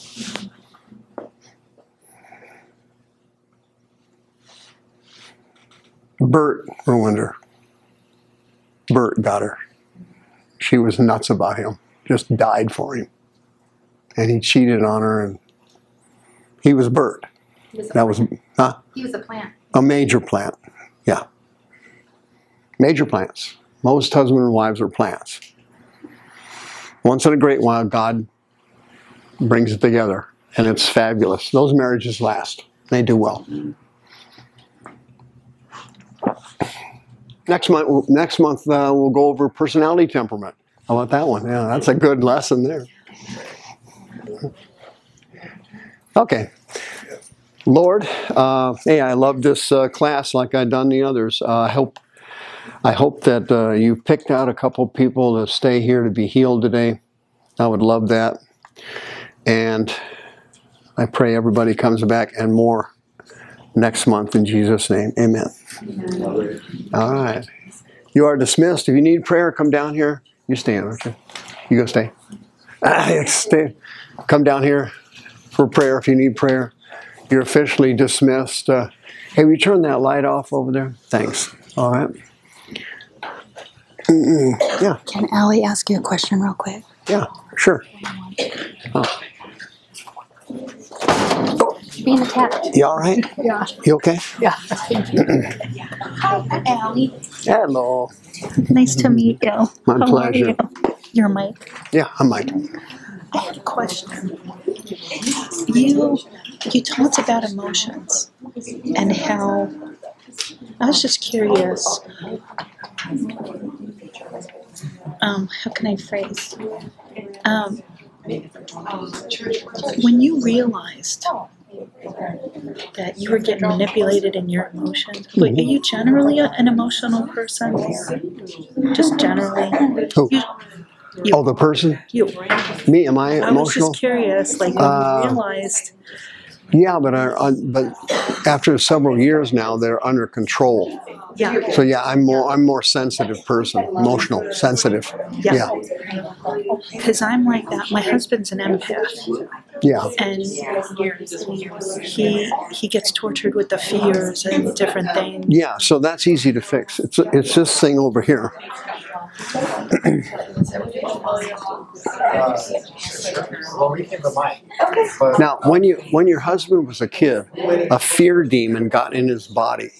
Bert ruined her. Bert got her. She was nuts about him. Just died for him. And he cheated on her, and he was Bert. He was a That was, huh? He was a plant. A major plant. Yeah. Major plants. Most husband and wives are plants. Once in a great while, God brings it together, and it's fabulous. Those marriages last. They do well. Next month, next month uh, we'll go over personality temperament. How about that one? Yeah, that's a good lesson there. Okay. Lord, uh, hey, I love this uh, class like I've done the others. Uh, I hope, I hope that uh, you've picked out a couple people to stay here to be healed today. I would love that. And I pray everybody comes back and more next month in Jesus' name. Amen. Amen. All right. You are dismissed. If you need prayer, come down here. You stand, aren't you? You go stay. Ah, stay. Come down here for prayer if you need prayer. You're officially dismissed. Uh, hey, will you turn that light off over there? Thanks. All right. Mm-mm. Yeah. Can Allie ask you a question real quick? Yeah, sure. Oh. Being attacked. You all right? Yeah. You okay? Yeah. Thank you. Hi, Allie. Hello. Nice to meet you. My How pleasure. Are you? You're Mike. Yeah, I'm Mike. I have a question. You you talked about emotions and how I was just curious. Um, how can I phrase? Um, when you realized that you were getting manipulated in your emotions, mm-hmm. Wait, are you generally a, an emotional person? Just generally? Who? You, you. Oh, the person? You. Me, am I emotional? I was just curious, like when uh, you realized. Yeah, but I, but after several years now, they're under control. Yeah. So yeah, I'm more I'm more sensitive person, emotional, sensitive. Yeah. Because yeah. I'm like that. My husband's an empath. Yeah. And he he gets tortured with the fears and different things. Yeah. So that's easy to fix. It's it's this thing over here. Now, when you when your husband was a kid, a fear demon got in his body,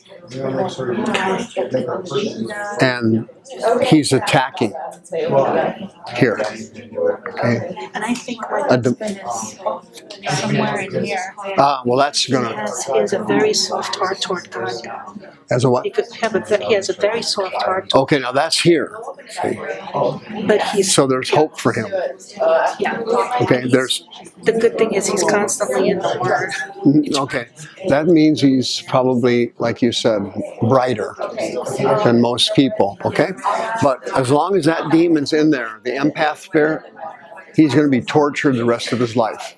and he's attacking here. Okay. And I think my husband is somewhere in here. Ah, well, that's gonna. He has, he has a very soft heart toward God. As a what? He could have a he has a very soft heart. Okay, now that's here. See? But he's so there's hope for him. Yeah. Okay, there's. The good thing is he's constantly in the Word. Okay, that means he's probably, like you said, brighter than most people. Okay, but as long as that demon's in there, the empath spirit, he's going to be tortured the rest of his life.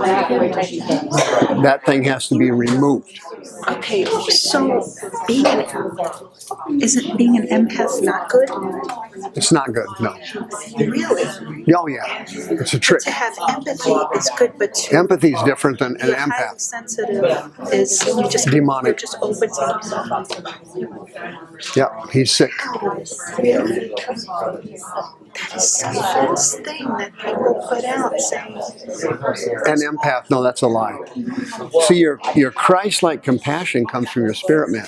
That thing has to be removed. Okay, so being an isn't being an empath not good? It's not good, no. Really? Oh yeah, it's a trick. To have empathy is good, but to empathy is different than an empath. Highly sensitive is you just demonic. Just open to yeah, he's sick. Really? That is the false thing that people put out saying. An empath, no, that's a lie. See, your your Christ-like compassion comes from your spirit man.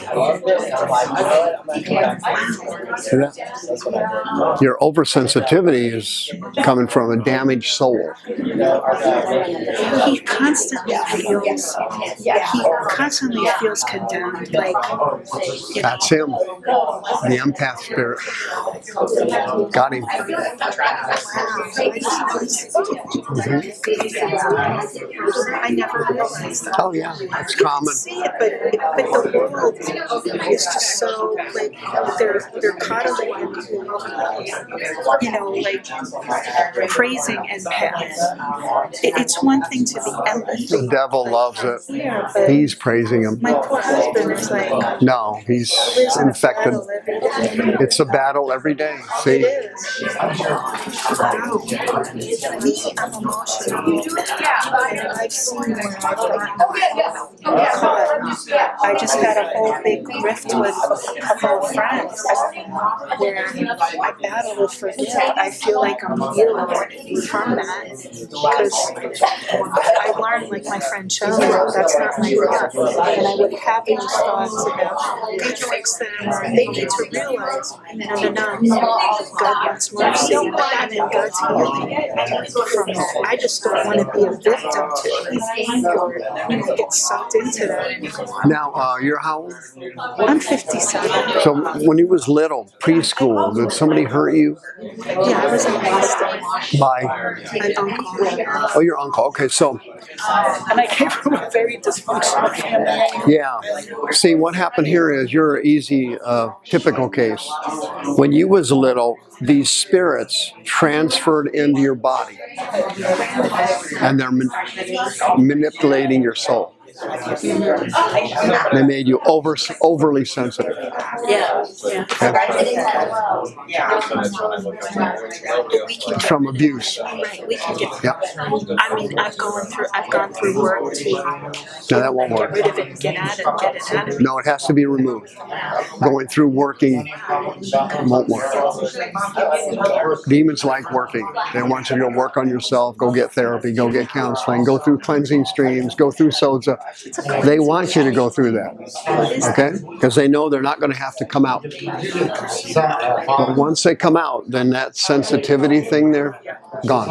See that? Your oversensitivity is coming from a damaged soul. He constantly feels. He constantly feels condemned. Like you know. That's him. The empath spirit. Got him. Mm-hmm. I never realized that. Oh yeah, it's common. See it, but but the world is just so like they're they're coddling and you know like praising empaths. It, it's one thing to be empathy. The devil loves it. Yeah, but he's praising him. My poor husband is like no, he's infected. It's a battle every day. See. It is. Wow. Me, I'm emotional. And I've seen where I've gotten caught. I just had a whole big rift with a couple of friends where I battle to forgive. I feel like I'm healed from that because I learned, like my friend Charlie, that's not my thought. And I would have these thoughts about they fix them or they need to realize, no, no, no, God wants mercy and then God's healing from that. I just don't want to be a victim to it. Or you get sucked into that anymore. Now, uh, you're how old? I'm fifty-seven. So when you was little, preschool, did somebody hurt you? Yeah, I was molested By an uncle. oh, your uncle. Okay, so And I came from a very dysfunctional family. yeah. See, what happened here is you're an easy, uh, typical case. When you was little, these spirits transferred into your body, and they're man- manipulating your soul. They made you over overly sensitive. Yeah, yeah. Okay. From abuse. Right, we can get. Yeah. I mean, I've gone through. I've gone through work to No, that won't work. get rid of it, get at it, get it out of it. No, it has to be removed. Going through working won't work. Demons like working. They want you to go work on yourself, go get therapy, go get counseling, go through cleansing streams, go through soza. They want you to go through that, okay? Because they know they're not going to have to come out. But once they come out, then that sensitivity thing there, gone.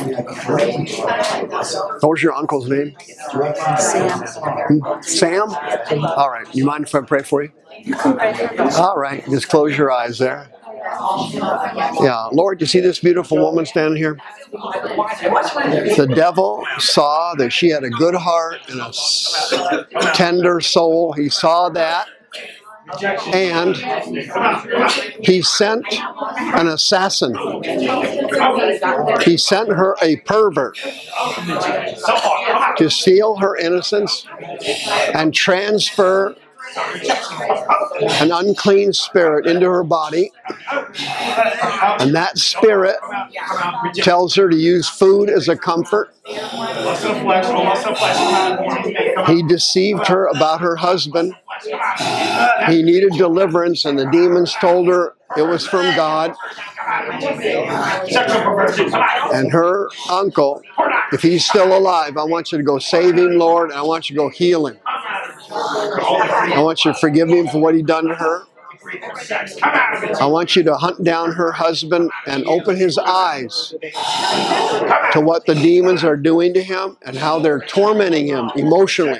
What was your uncle's name? Sam. Hmm? Sam? All right. You mind if I pray for you? All right. Just close your eyes there. Yeah. Lord, you see this beautiful woman standing here? The devil saw that she had a good heart and a tender soul. He saw that. And he sent an assassin. He sent her a pervert to steal her innocence and transfer an unclean spirit into her body. And that spirit tells her to use food as a comfort. He deceived her about her husband. He needed deliverance, and the demons told her it was from God. And her uncle, if he's still alive, I want you to go save him, Lord, and I want you to go heal him. I want you to forgive him for what he done to her. I want you to hunt down her husband and open his eyes to what the demons are doing to him and how they're tormenting him emotionally.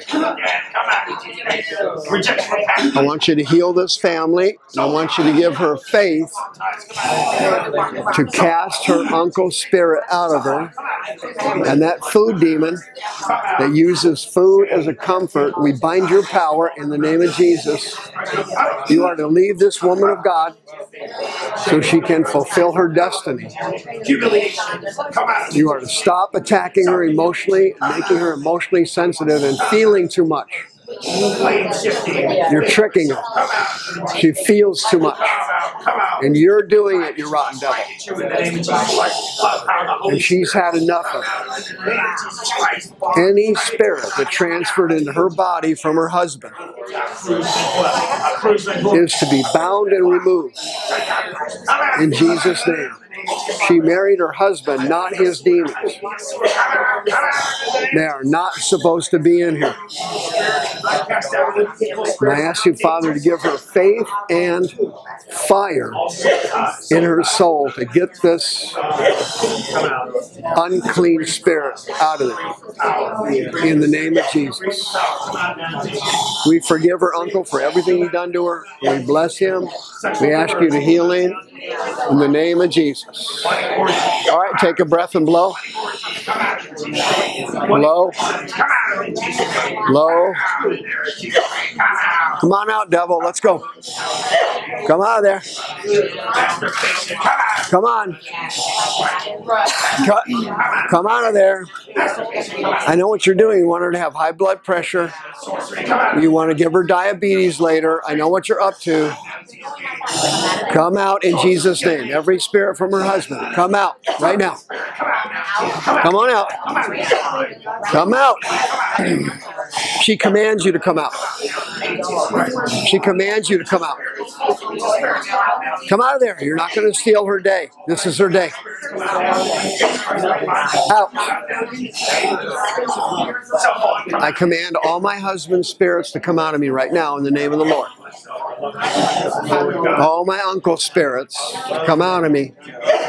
I want you to heal this family, and I want you to give her faith to cast her uncle's spirit out of her. And that food demon that uses food as a comfort, we bind your power in the name of Jesus. You are to leave this woman of God so she can fulfill her destiny. You are to stop attacking her emotionally and making her emotionally sensitive and feeling too much. You're tricking her. She feels too much. And you're doing it, you rotten devil. And she's had enough of it. Any spirit that transferred into her body from her husband is to be bound and removed. In Jesus' name. She married her husband, not his demons. They are not supposed to be in here. And I ask you, Father, to give her faith and fire in her soul to get this unclean spirit out of it. In the name of Jesus. We forgive her uncle for everything he done to her. We bless him. We ask you to heal him. In the name of Jesus. All right, take a breath and blow. Blow. Blow. Come on out, devil. Let's go. Come out of there. Come on. Come out of there. I know what you're doing. You want her to have high blood pressure. You want to give her diabetes later. I know what you're up to. Come out in Jesus' name. Every spirit from her husband, come out right now. Come on out. Come out. She commands you to come out. She commands you to come out. Come out of there. You're not going to steal her day. This is her day. Out. I command all my husband's spirits to come out of me right now in the name of the Lord. All my uncle spirits, come out of me.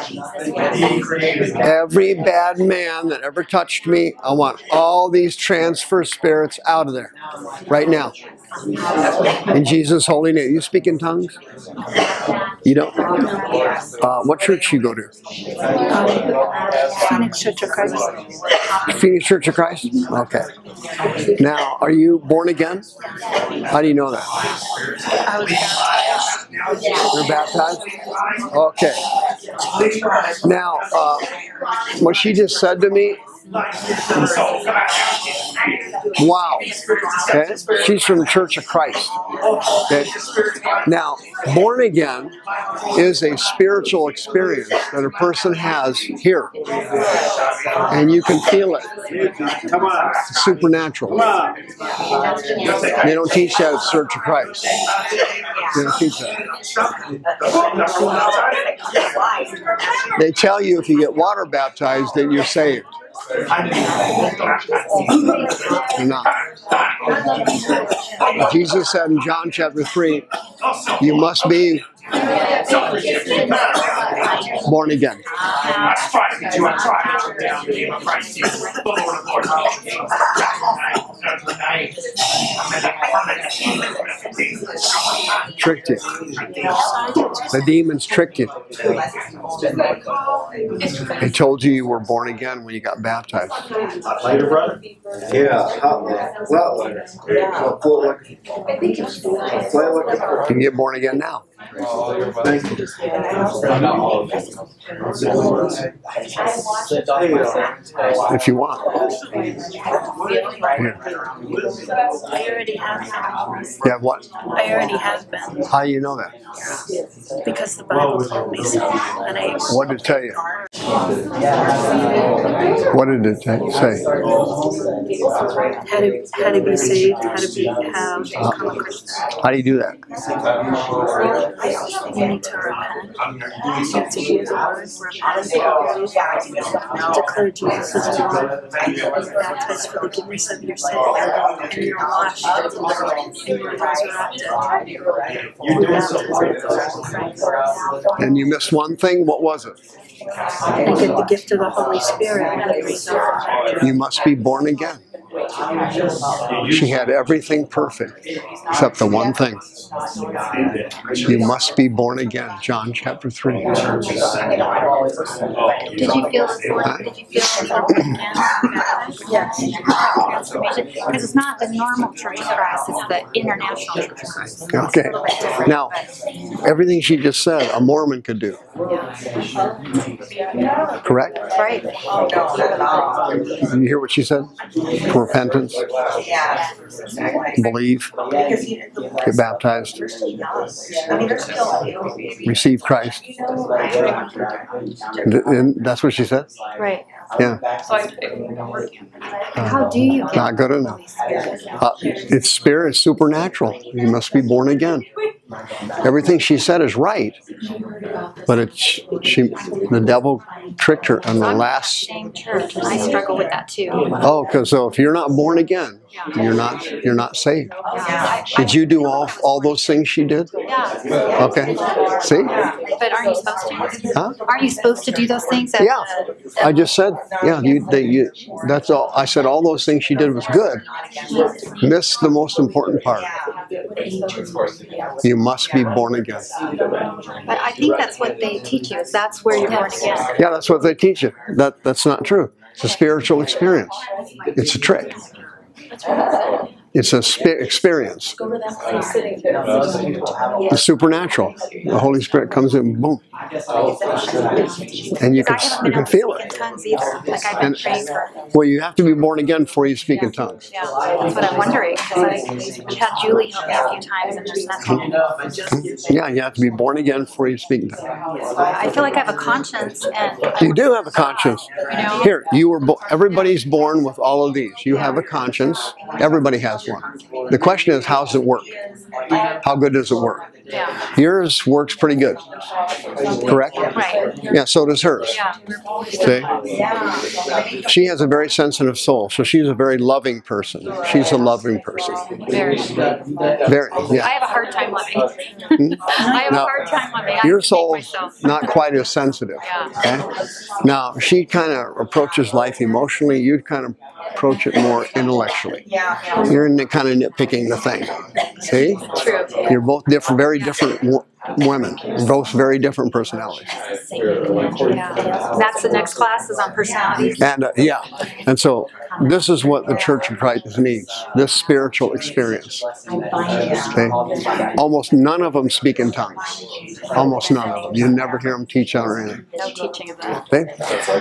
Every bad man that ever touched me, I want all these transfer spirits out of there right now. In Jesus' holy name. You speak in tongues? You don't? Uh, what church you go to? Phoenix Church of Christ. Phoenix Church of Christ? Okay. Now, are you born again? How do you know that? I was baptized. You're baptized? Okay. Now, uh, what she just said to me, wow. Okay? She's from the Church of Christ. Okay? Now, born again is a spiritual experience that a person has here. And you can feel it. It's supernatural. They don't teach that at the Church of Christ. They don't teach that. They tell you if you get water baptized, then you're saved. You're not. Jesus said in John chapter three, you must be born again. Tricked you. The demons tricked you. They told you you were born again when you got baptized. Later, brother? Yeah. Well, you can get born again now. Thank you. If you want. I already have been. You have what? I already have been. How do you know that? Because the Bible told me so. And I, what did it tell you? What did it say? How to, how to be saved, how to be, how to become a Christian. How do you do that? You need to repent. You need to hear the word, repent, declare Jesus is Lord, and you're baptized for the forgiveness of your sins, and you're washed, and you're resurrected. And you missed one thing, what was it? And get the gift of the Holy Spirit when you receive. You must be born again. She had everything perfect except the one thing. You must be born again. John chapter three. Did you feel Huh? Did you feel born again? Yes. Transformation, because it's not the normal Church of Christ; it's the international Church of Christ. Okay. Now, everything she just said, a Mormon could do. Correct? Right. You hear what she said? Repentance, believe, get baptized, receive Christ. And that's what she said? Right. Yeah. How do you get Not good enough. Uh, it's spirit, it's supernatural. You must be born again. Everything she said is right, but it's she. The devil tricked her on the last. same church? And I struggle with that too. Oh, because so if you're not born again, you're not you're not saved. Did you do all all those things she did? Yeah. Okay. See? But aren't you supposed to? Huh? Aren't you supposed to do those things? At Yeah. the- I just said, yeah. You, they, you. That's all. I said all those things she did was good. Missed the most important part. You must be born again. But I think that's what they teach you. Is that's where you're born again. Yeah, that's what they teach you. That that's not true. It's a spiritual experience. It's a trick. It's a spi- experience. The supernatural. The Holy Spirit comes in, boom, and you can you can feel it. Tongues either. Like I've been And, praying for. well, you have to be born again before you speak in tongues. Yeah, that's what I'm wondering. Because I've had Julie help me a few times, and there's nothing. Yeah, you have to be born again before you speak in tongues. I feel like I have a conscience, and You do have a conscience. you know. Here, you were. Bo- everybody's born with all of these. You have a conscience. Everybody has tough one. The question is, how's it work? How good does it work? Yeah. Yours works pretty good, correct? Right. Yeah, so does hers. Yeah. See? She has a very sensitive soul, so she's a very loving person. She's a loving person. Very. Very, yeah. I have a hard time loving. I have Now, a hard time loving. I your have to make soul's myself. not quite as sensitive. Yeah. Okay? Now, she kind of approaches life emotionally. You'd kind of approach it more intellectually. You're in the kind of nitpicking the thing. See? True. You're both different, very different w- women. Both very different personalities. Yeah. That's the next class is on personalities. And uh, yeah, and so this is what the Church of Christ needs, this spiritual experience. Okay? Almost none of them speak in tongues. Almost none of them. You never hear them teach on or anything. No teaching of that. Okay?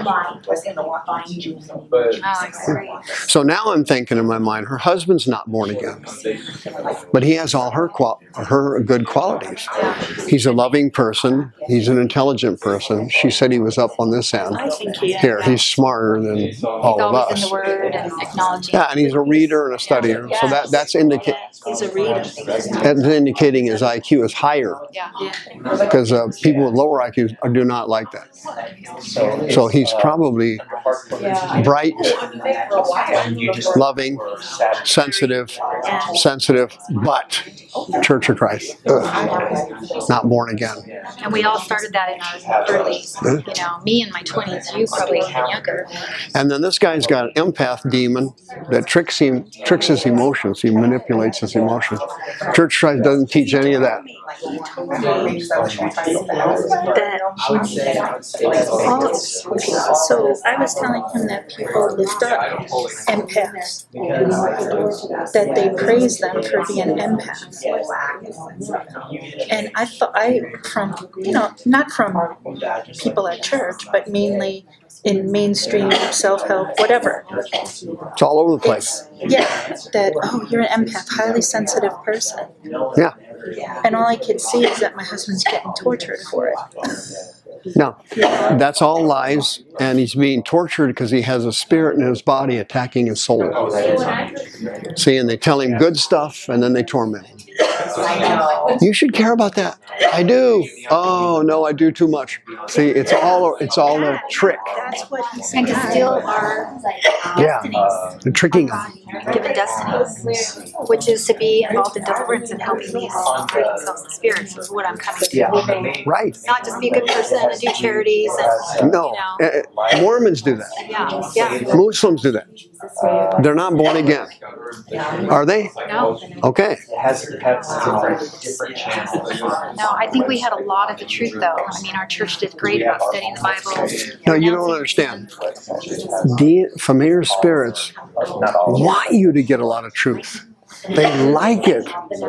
Oh, So now I'm thinking in my mind, her husband's not born again, but he has all her qual- her good qualities. He's a loving person. He's an intelligent person. She said he was up on this end. I think he is. Here, he's smarter than all of always in us. the Word and acknowledging. Yeah, and he's a reader and a studier. So that that's indicating. He's a reader. That's indicating his I Q is higher, Yeah. because uh, people with lower I Qs do not like that. So he's probably bright, loving, sensitive, sensitive, but Church of Christ, ugh, not born again. And we all started that in our early, you know, me in my twenties, you probably even younger. And then this guy's got an empath demon that tricks him, tricks his emotions. He manipulates his emotions. Church of Christ doesn't teach any of that. That all, so I was telling him that people lift up empaths, that they praise them for being empaths. And I thought, I, from, you know, not from people at church, but mainly in mainstream self-help, whatever. It's all over the place. Yeah, that, oh, you're an empath, highly sensitive person. Yeah. And all I could see is that my husband's getting tortured for it. No, that's all lies, and he's being tortured because he has a spirit in his body attacking his soul. See, and they tell him good stuff, and then they torment him. You should care about that. I do. Oh no, I do too much. See, it's all it's all a trick. That's what he's And to steal our Yeah, destinies, they're tricking him. given destinies, which is to be involved in deliverance and helping people free themselves in spirit. So is what I'm coming to. Right. Not just be a good person and do charities and, No, you uh, uh, Mormons do that. know, yeah, yeah. Muslims do that. They're not born again. Are they? No, Okay. no, I think we had a lot of the truth though. I mean, our church did great about studying the Bible. No, you don't understand. The familiar spirits want you to get a lot of truth. They like it.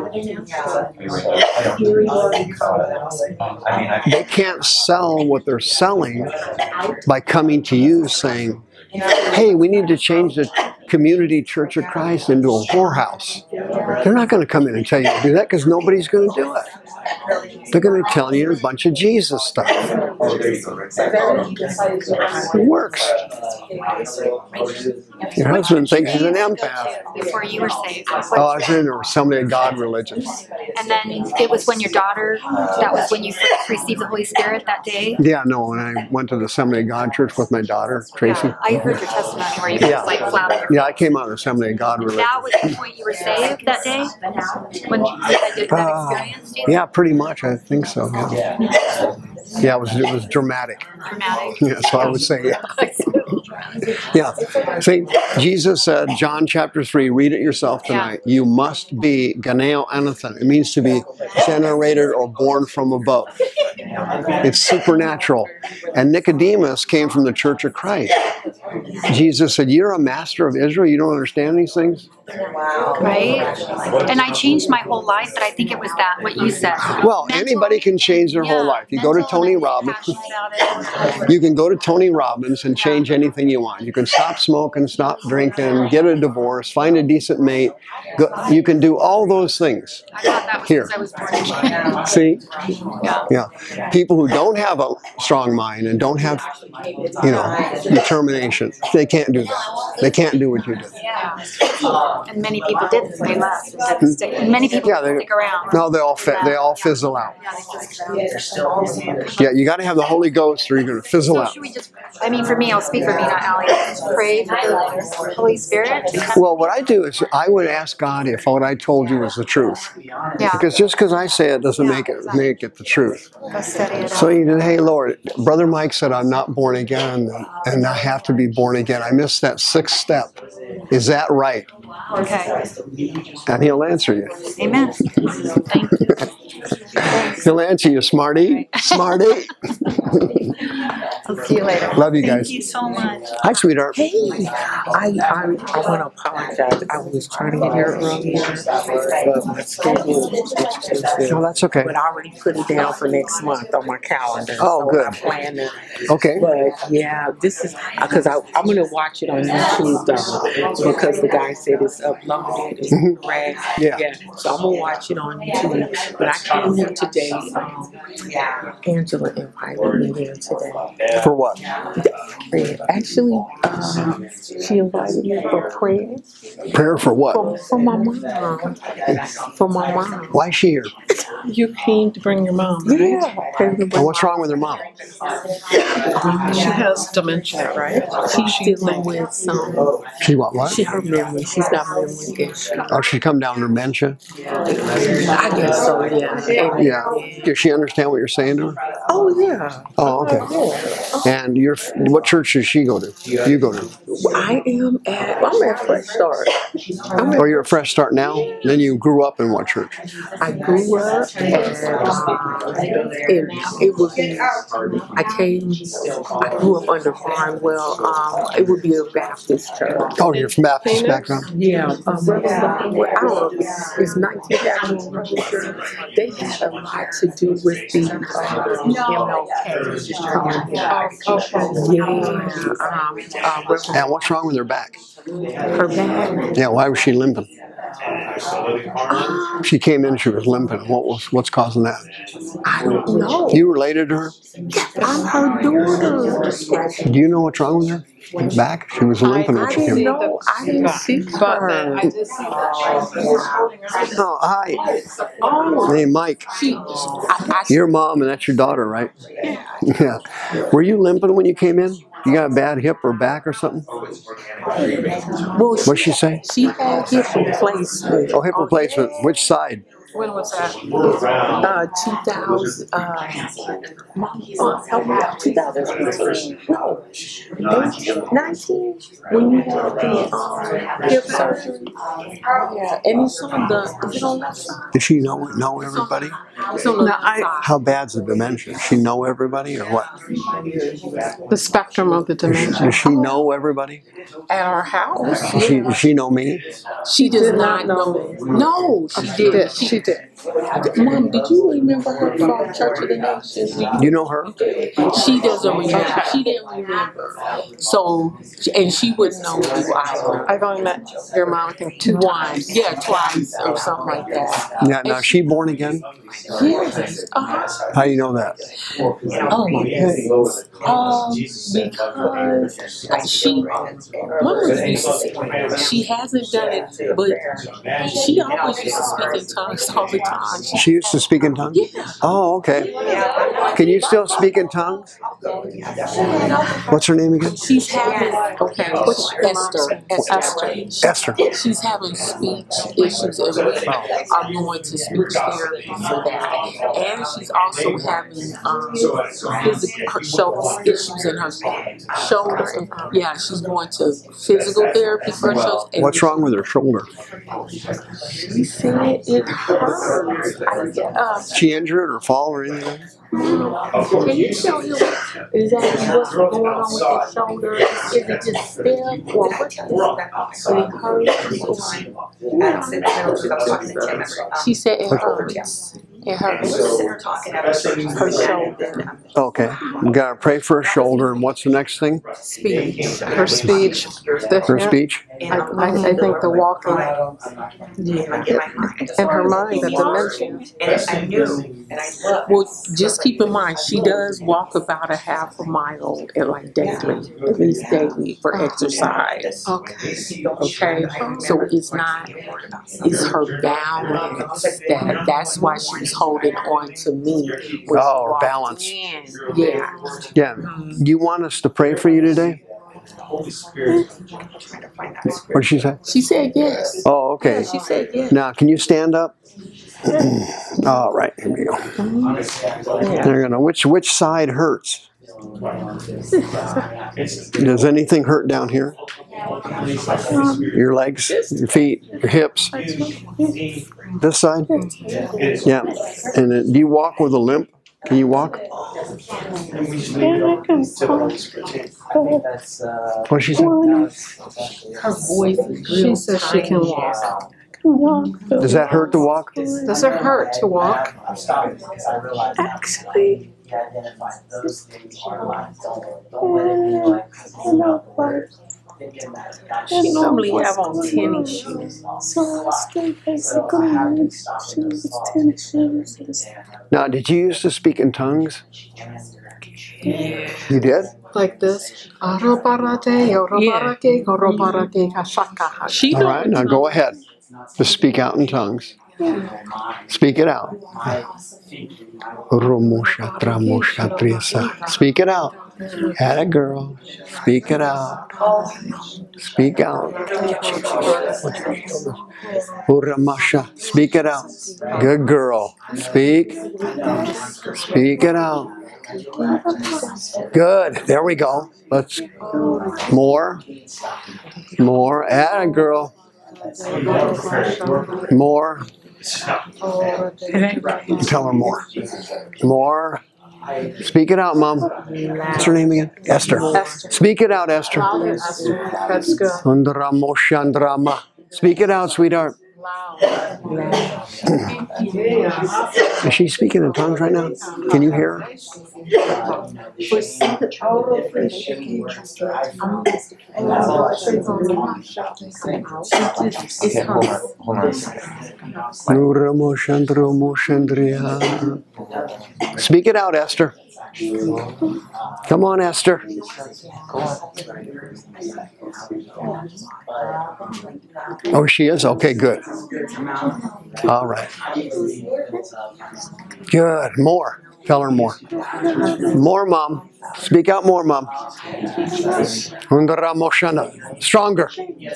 They can't sell what they're selling by coming to you saying, hey, we need to change the Community Church of Christ into a whorehouse. They're not going to come in and tell you to do that because nobody's going to do it. They're going to tell you a bunch of Jesus stuff. It works. Your husband thinks he's an empath. Before you were saved. Oh, I was in a Assembly of God religion. And then it was when your daughter, that was when you first received the Holy Spirit that day? Yeah, no, when I went to the Assembly of God church with my daughter, Tracy. Yeah, I heard your testimony where you Yeah. just like flat out. Yeah, I came out of the Assembly of God religion. That was the point you were saved that day? When you had that Uh, experience? do you yeah, pretty much. I think so. Yeah, yeah it was it was dramatic. Dramatic. Yeah, so I would say yeah. Yeah. See, Jesus said, John chapter three, read it yourself tonight. Yeah. You must be ganeo anathan. It means to be generated or born from above. It's supernatural. And Nicodemus came from the Church of Christ. Jesus said, you're a master of Israel. You don't understand these things? Right? And I changed my whole life, but I think it was that, what you said. Well, mental, anybody can change their yeah, whole life. You go to Tony Robbins. You can go to Tony Robbins and change anything you want. You can stop smoking, stop drinking, get a divorce, find a decent mate. Go, you can do all those things. I thought that was here. I was born again. See? Yeah. Yeah. people who don't have a strong mind and don't have, you know, determination, they can't do that. They can't do what you did. Yeah. And many people didn't. They left. And didn't stick. And many people Yeah, didn't they, stick around. no, they all fi- they all fizzle out. Yeah, you got to have the Holy Ghost, or you're going to fizzle So out. should we just? I mean, for me, I'll speak for me, not Allie. Pray for the Holy Spirit. To come. Well, what I do is I would ask God if what I told you was the truth. Yeah. Because just because I say it doesn't make it make it the truth. Go study it So out. you did, hey Lord, Brother Mike said I'm not born again, and, and I have to be born again. I missed that sixth step. Is that right? Okay. And He'll answer you. Amen. Thank you. He'll answer you, smarty, smarty. I'll see you later. Love you guys. Thank you so much. Hi, sweetheart. Hey, I, I, I want to apologize. I was trying to get here earlier, but my schedule was No, that's okay. But I already put it down for next month on my calendar. Oh, so good. I plan to. Okay. But yeah, this is because I'm going to watch it on YouTube though, because the guy said it's uploaded, it's Mhm. correct. Yeah. Yeah. So I'm going to watch it on YouTube. But I came here today. Um, Angela invited me here today. For what? Actually, uh, she invited me for prayer. Prayer for what? For, for my mom. For my mom. Why is she here? You came to bring your mom, right? Yeah. And what's wrong with her mom? Um, she has dementia, right? She's dealing with some. She what? What? She her memory. She's got memory issues. Oh, she come down to dementia? I guess so. Yeah. And, Yeah. Does she understand what you're saying to her? Oh yeah. Oh, okay. And you're what church does she go to? You go to? I am at. I'm at Fresh Start. I'm at, Or you're a fresh start now? Then you grew up in what church? I grew up and um, it, it would be. I came. I grew up under Barnwell. Um, it would be a Baptist church. Oh, you're from Baptist background? Yeah, um, Reverend Barnwell. I don't know. It's, it's nineteen Baptist. They had a lot to do with the uh, M L K. Um, yeah. Um, uh, Reverend And what's wrong with her back? her back. Yeah, why was she limping? She came in, she was limping. What was what's causing that? I don't know. You related to her? I'm her daughter. Do you know what's wrong with her? Back? She was limping when I she came didn't in. know. I didn't see her. Oh, hi. Oh, Hey, Mike. she. I, I, Your mom and that's your daughter, right? Yeah. Were you limping when you came in? You got a bad hip or back or something? well, What'd she say? She had hip replacement. Oh, hip replacement. Which side? When was that? Uh, two thousand. Uh, uh, help me out. two thousand eighteen. No, eighteen, nineteen. When you had the um, hip surgery. Yeah, and it's on the. Is it on that side? Does she know know everybody? It's on the left side. How bad's the dementia? Does she know everybody or what? The spectrum of the dementia. Does she know everybody? At our house. Does she, does she know me? She does not know. No, she did. She did. Mom, did you remember her from Church of the Nations? Do you know her? She doesn't remember. She didn't remember. So, and she wouldn't know who I was. I've only met your mom, I think, two times. Yeah, twice or something like that. Yeah. Now, is she born again? Yes. Uh-huh. How do you know that? Oh my goodness. Um, because she, Mama used to say, she hasn't done it, but she always used to speak in tongues all the time. She, She used to speak in tongues? Yeah. Oh, okay. Can you still speak in tongues? What's her name again? She's having, okay, what's Esther? Esther. Esther. She's having speech issues, and we are going to speech therapy for that. And she's also having um, physical her shoulder issues in her shoulder. And yeah, she's going to physical therapy for her shoulder. And What's wrong with her shoulder? she said it hurts. Uh, She injured or fall or anything? Can you tell him exactly what's going on with his shoulder? Is it just stiff or what? Did it hurt? She said it hurts. And her, her shoulder. Okay. We got to pray for her shoulder. And what's the next thing? Speech. Her speech. The Her speech? I, I, I think the walking. Yeah. And her mind, the dimension. Well, just keep in mind, she does walk about a half a mile at like daily, at least daily for exercise. Okay. Okay. So it's not, it's her balance that that's why she was holding on to me. Oh, her balance. In. Yeah. Yeah. Do you want us to pray for you today? What did she say? She said yes. Oh, okay. Yeah, she said yes. Now, can you stand up? All right, here we go. There you go. Which which side hurts? Does anything hurt down here? Your legs, your feet, your hips. This side? Yeah. And then, do you walk with a limp? Can you walk? What did she say? Her voice. She says she can walk. Does that hurt to walk? Does it hurt to walk? Actually, she normally have on tennis shoes. So basically, tennis shoes. Now, did you used to speak in tongues? Yeah. You did? Like this. All right, now go ahead. Just speak out in tongues. Speak it out. Speak it out. Had a girl. Speak it out. Speak out. Speak it out. Good girl. Speak. Speak it out. Good. There we go. Let's more. More. Add a girl. More. Tell her more. More. Speak it out, Mom. What's her name again? Esther. Esther. Speak it out, Esther. That's good. Speak it out, sweetheart. Is she speaking in tongues right now? Can you hear her? Okay, hold on, hold on a second. Speak it out, Esther. Come on, Esther. Oh, she is? Okay, good. All right. Good. More. Tell her more. More, Mom. Speak out more, Mom. Stronger.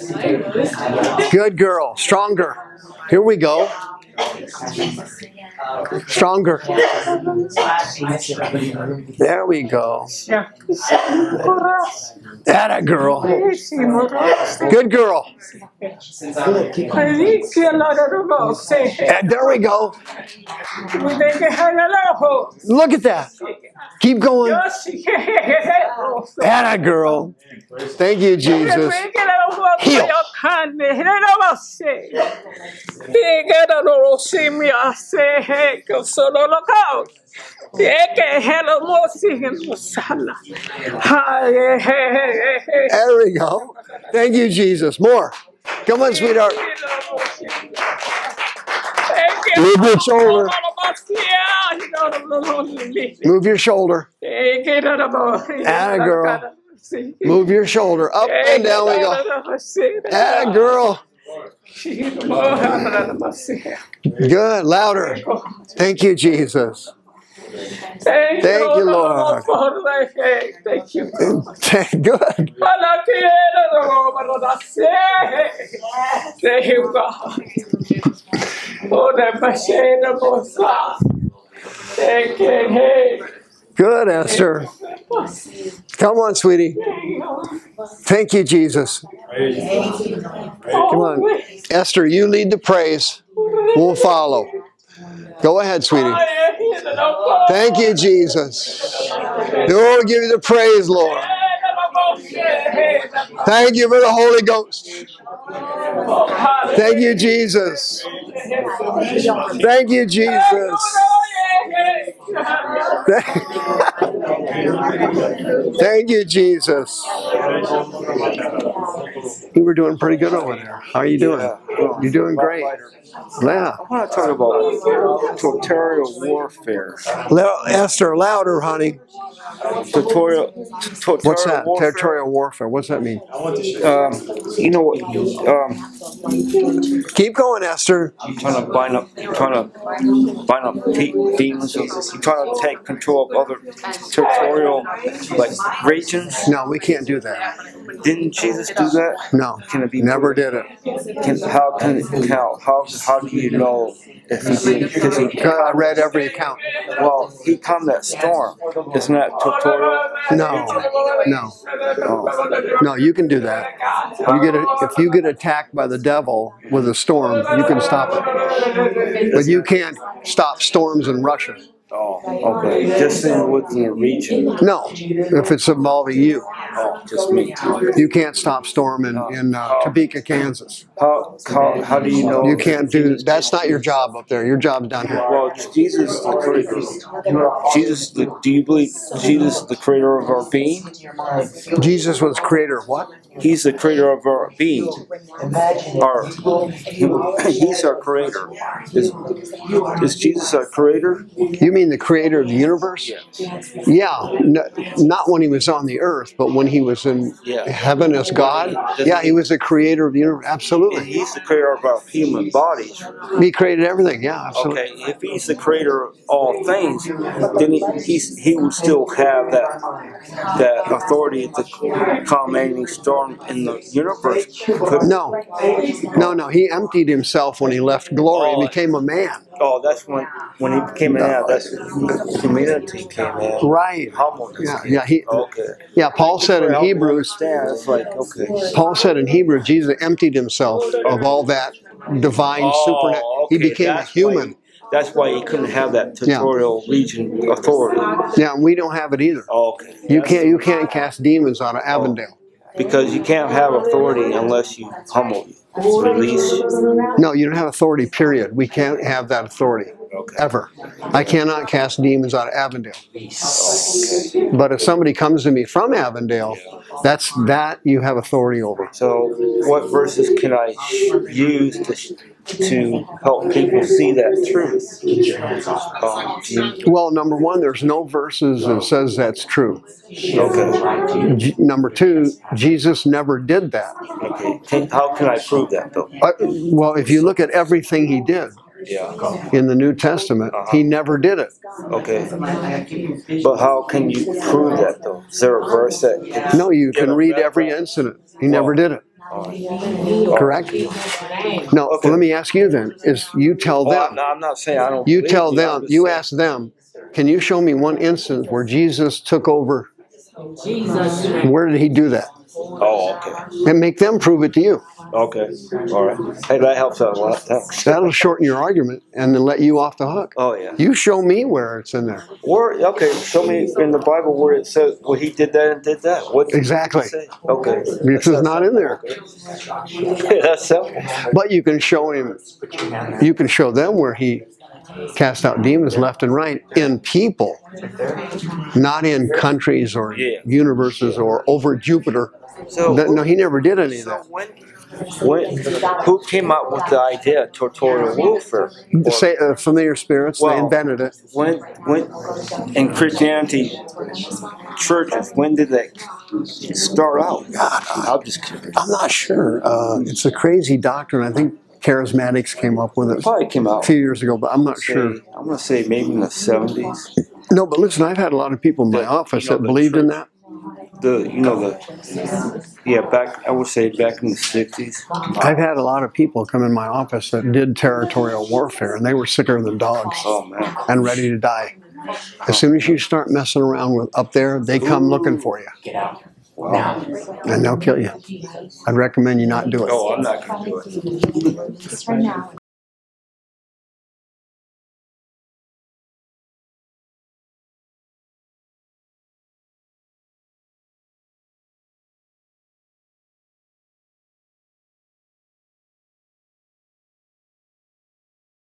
Good girl. Stronger. Here we go. Stronger. There we go. Atta girl. Good girl. And there we go. Look at that. Keep going. Atta girl. Thank you, Jesus. Heal. There we go. Thank you, Jesus. More. Come on, sweetheart. Move your shoulder. Move your shoulder. Atta girl. Move your shoulder. Up and down we go. Atta girl. Good. Louder. Thank you, Jesus. Thank, Thank you, Lord. Thank you. Good. Thank you, God. Oh, that machine of Thank you. Good, Esther. Come on, sweetie. Thank you, Jesus. Come on. Esther, you lead the praise. We'll follow. Go ahead, sweetie. Thank you, Jesus. We'll give you the praise, Lord. Thank you for the Holy Ghost. Thank you, Jesus. Thank you, Jesus. Thank you, Jesus. You were doing pretty good over there. How are you doing? You're doing great. Yeah. I want to talk about tutorial warfare. Esther, louder, honey. Tutorial, tutorial What's that? warfare. Territorial warfare. What's that mean? Um, you know what? Um, Keep going, Esther. Trying to bind up, trying to bind up demons. Trying to take control of other territorial, like regions. No, we can't do that. Didn't Jesus do that? No, can it be never did it. Can, how can how how how do you know if he did? Because he I read every account. Well, he calmed that storm. Isn't that tutorial? No, no, oh. no. You can do that. You get a, if you get attacked by the devil with a storm, you can stop it. But you can't stop storms in Russia. Oh, okay. Just in within the region. No, if it's involving you. Oh, just me. You can't stop storm in, in uh, Topeka, Kansas. How, how how do you know? You can't do. That's not your job up there. Your job's down here. Well, Jesus, the creator. Jesus, the, do you believe Jesus, the creator of our being? Jesus was creator of what? He's the creator of our being. Our, he, he's our creator. Is, is Jesus our creator? You mean the creator of the universe? Yes. Yeah, no, not when he was on the earth, but when he was in yeah. heaven as God. Yeah, he was the creator of the universe. Absolutely. And he's the creator of our human bodies. He created everything. Yeah, absolutely. Okay, if he's the creator of all things, then he he's, he would still have that that authority to calm any storm in the universe. Could, no, no, no. He emptied himself when he left glory and became a man. Oh, that's when when he became an man. That's when humanity came in. Right. Yeah, yeah. He, okay. Yeah. Paul said in Hebrews. It's like okay. Paul said in Hebrews, Jesus emptied himself of all that divine oh, supernatural. Okay. He became that's a human. Why, that's why he couldn't have that tutorial yeah. region authority. Yeah, and we don't have it either. Oh, okay. You that's can't. You can't cast demons out of Avondale. Because you can't have authority unless you humble, release. No, you don't have authority, period. We can't have that authority, okay. ever. I cannot cast demons out of Avondale. Okay. But if somebody comes to me from Avondale, that's that you have authority over. So what verses can I use to, to help people see that truth? Um, well, number one, there's no verses that says that's true. Okay. G number two, Jesus never did that. Okay. How can I prove that, though? Uh, well, if you look at everything he did yeah. in the New Testament, uh-huh. he never did it. Okay. But how can you prove that, though? Is there a verse that... No, you can read every incident. He never did it. Correct? No, okay. Let me ask you then, is you tell them... Oh, no, I'm not saying I don't You tell you, them, you ask them, can you show me one instance where Jesus took over? Jesus. Where did he do that? Oh, okay. And make them prove it to you. Okay. All right. Hey, that helps out a lot. Thanks. That'll shorten your argument and then let you off the hook. Oh, yeah. You show me where it's in there. Or, okay, show me in the Bible where it says, well, he did that and did that. What did exactly. He say? Okay. This is not in there. Okay. That's simple. But you can show him, you can show them where he cast out demons left and right in people, not in countries or yeah. universes or over Jupiter. So that, who, no, he never did any so of that. When, when, who came up with the idea of tutorial warfare? Say uh, familiar spirits. Well, they invented it. When, when in Christianity churches, when did they start out? God, I'm just kidding. I'm not sure. Uh, it's a crazy doctrine. I think Charismatics came up with it. Probably came out a few years ago, but I'm not say, sure. I'm going to say maybe in the seventies. No, but listen, I've had a lot of people in my the, office you know, that believed church, in that. The you know the yeah back I would say back in the sixties. I've had a lot of people come in my office that did territorial warfare, and they were sicker than dogs oh, man. and ready to die. As soon as you start messing around with up there, they come looking for you. Get out. Wow. And they'll kill you. I'd recommend you not do it. Oh, I'm not going to do it. Just right now.